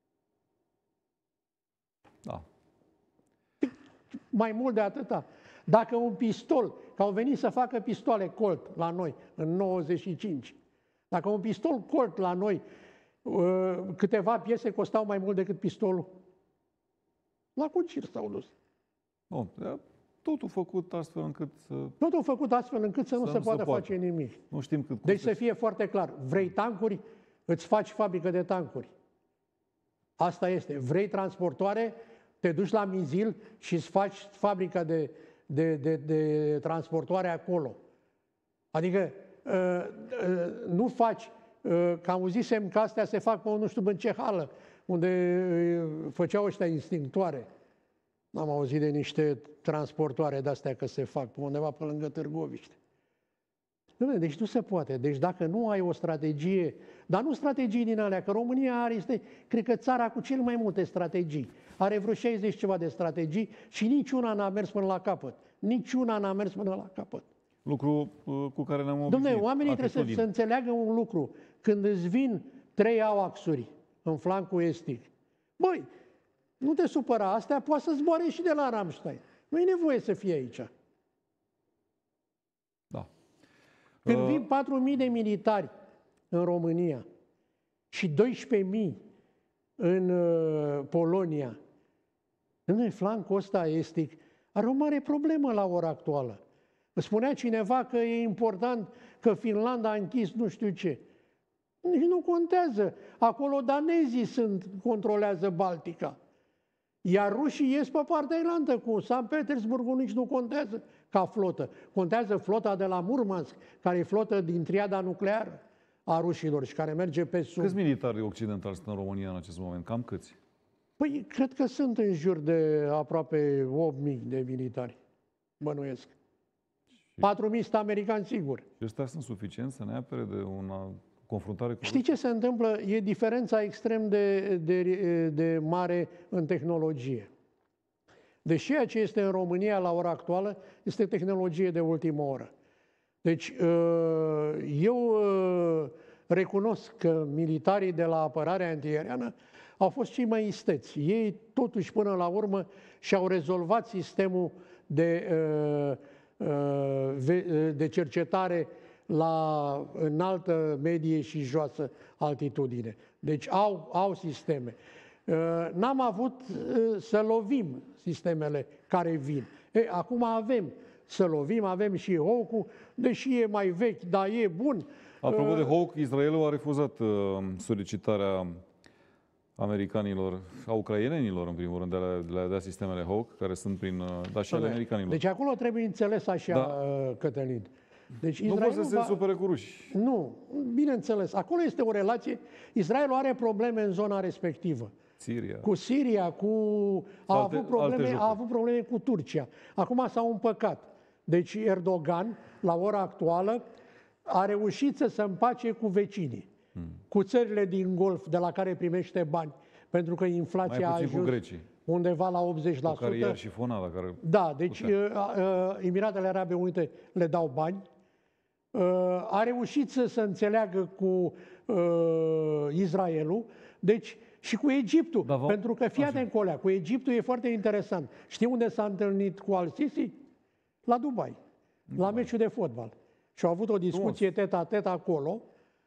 Speaker 2: Da.
Speaker 3: Mai mult de atâta. Dacă un pistol, că au venit să facă pistoale Colt la noi în nouăzeci și cinci, dacă un pistol Colt la noi, câteva piese costau mai mult decât pistolul, la Cucir s-au dus.
Speaker 2: Bun. Totul făcut astfel încât să...
Speaker 3: Totul făcut astfel încât să, să nu se
Speaker 2: nu
Speaker 3: poată
Speaker 2: se poate
Speaker 3: face nimic.
Speaker 2: Nu știm cât
Speaker 3: Deci să fie foarte clar. Vrei tancuri? Îți faci fabrică de tancuri. Asta este. Vrei transportoare? Te duci la Mizil și îți faci fabrica de, de, de, de transportoare acolo. Adică uh, uh, nu faci, uh, că auzisem că astea se fac pe nu știu în ce hală, unde uh, făceau ăștia instinctoare. N-am auzit de niște transportoare de-astea că se fac pe undeva pe lângă Târgoviște. Deci nu se poate. Deci dacă nu ai o strategie, dar nu strategii din alea, că România are, este, cred că țara cu cel mai multe strategii. Are vreo șaizeci ceva de strategii și niciuna n-a mers până la capăt. Niciuna n-a mers până la capăt.
Speaker 2: Lucru uh, cu care ne-am obișnuit.
Speaker 3: Dom'le, oamenii trebuie să, să înțeleagă un lucru. Când îți vin trei AWACS-uri în flancul estic. Băi, nu te supăra, astea poate să zboare și de la Ramstein. Nu e nevoie să fie aici.
Speaker 2: Da.
Speaker 3: Când
Speaker 2: Uh...
Speaker 3: vin patru mii de militari în România și doisprezece mii în uh, Polonia, în flancul ăsta estic, are o mare problemă la ora actuală. Îmi spunea cineva că e important că Finlanda a închis nu știu ce. Nici nu contează. Acolo danezii sunt, controlează Baltica. Iar rușii ies pe partea ailantă cu Sankt Petersburgul, nici nu contează ca flotă. Contează flota de la Murmansk, care e flotă din triada nucleară a rușilor și care merge pe sub.
Speaker 2: Câți militari occidentali sunt în România în acest moment? Cam câți?
Speaker 3: Păi, cred că sunt în jur de aproape opt mii de militari, bănuiesc. patru mii sunt americani, sigur.
Speaker 2: Și ăstea sunt suficienți să ne apere de una confruntare cu...
Speaker 3: Știi ce se întâmplă? E diferența extrem de, de, de mare în tehnologie. Deci ceea ce este în România la ora actuală este tehnologie de ultimă oră. Deci eu recunosc că militarii de la apărarea antiaeriană au fost cei mai isteți. Ei totuși până la urmă și-au rezolvat sistemul de, de cercetare la înaltă, medie și joasă altitudine. Deci au, au sisteme. N-am avut să lovim sistemele care vin. E, acum avem să lovim, avem și Hawk-ul, deși e mai vechi, dar e bun.
Speaker 2: Apropo de Hawk, Israelul a refuzat solicitarea americanilor, a ucrainenilor, în primul rând, de a, de a da sistemele Hawk, care sunt prin, dar și ale americanilor.
Speaker 3: Deci acolo trebuie înțeles așa, da. Cătălin. Deci
Speaker 2: Israelul nu poate să va... se supere cu ruși.
Speaker 3: Nu, bineînțeles. Acolo este o relație. Israelul are probleme în zona respectivă.
Speaker 2: Siria.
Speaker 3: Cu Siria, cu... A, alte, avut probleme, a avut probleme cu Turcia. Acum s-au împăcat. Deci Erdogan, la ora actuală, a reușit să se împace cu vecinii. Hmm. Cu țările din Golf, de la care primește bani. Pentru că inflația a ajuns undeva la optzeci la sută.
Speaker 2: Care i-ar șifona, la care...
Speaker 3: Da, deci uh, uh, Emiratele Arabe Unite le dau bani. Uh, a reușit să se înțeleagă cu uh, Israelul, deci și cu Egiptul. Da, pentru că, fii atent, Colea, cu Egiptul e foarte interesant. Știi unde s-a întâlnit cu Al-Sisi? La Dubai, la Dubai. Meciul de fotbal. Și au avut o discuție tet-a-tet acolo.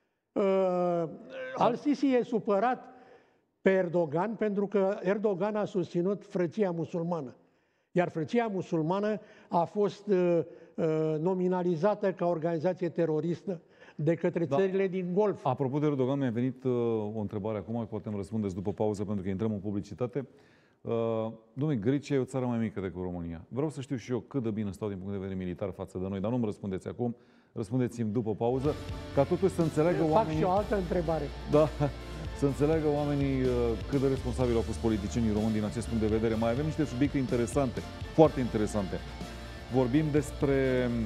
Speaker 3: Uh, Al-Sisi e supărat pe Erdogan pentru că Erdogan a susținut frăția musulmană. Iar frăția musulmană a fost uh, uh, nominalizată ca organizație teroristă de către da. țările din Golf.
Speaker 2: Apropo de Erdogan, mi-a venit uh, o întrebare acum, poate îmi răspundeți după pauză pentru că intrăm în publicitate. Uh, Dom'le, Grecia e o țară mai mică decât România. Vreau să știu și eu cât de bine stau din punct de vedere militar față de noi, dar nu-mi răspundeți acum, răspundeți-mi după pauză, ca totuși să înțeleagă
Speaker 3: eu
Speaker 2: oamenii...
Speaker 3: Fac și o altă întrebare.
Speaker 2: Da, să înțeleagă oamenii uh, cât de responsabili au fost politicienii români din acest punct de vedere. Mai avem niște subiecte interesante, foarte interesante. Vorbim despre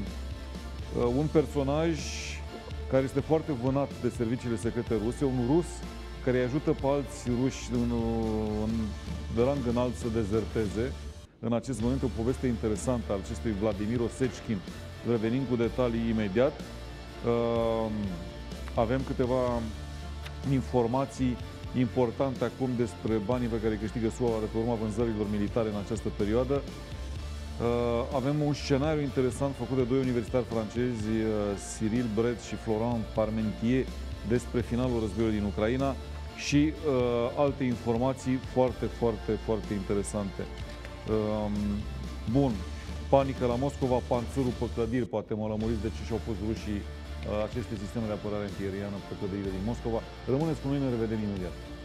Speaker 2: uh, un personaj care este foarte vânat de serviciile secrete ruse, un rus care îi ajută pe alți ruși în, în, de rang înalt să dezerteze. În acest moment o poveste interesantă al acestui Vladimir Osechkin. Revenim cu detalii imediat. Uh, avem câteva informații importante acum despre banii pe care îi câștigă S U A de pe urma vânzărilor militare în această perioadă. Avem un scenariu interesant făcut de doi universitari francezi, Cyril Bret și Florent Parmentier, despre finalul războiului din Ucraina și uh, alte informații foarte, foarte, foarte interesante. Uh, bun, panică la Moscova, panțărul pe clădiri, poate mă lămuriți de ce și-au pus rușii aceste sisteme de apărare antiaeriană pe clădirile din Moscova. Rămâneți cu noi, ne revedem imediat.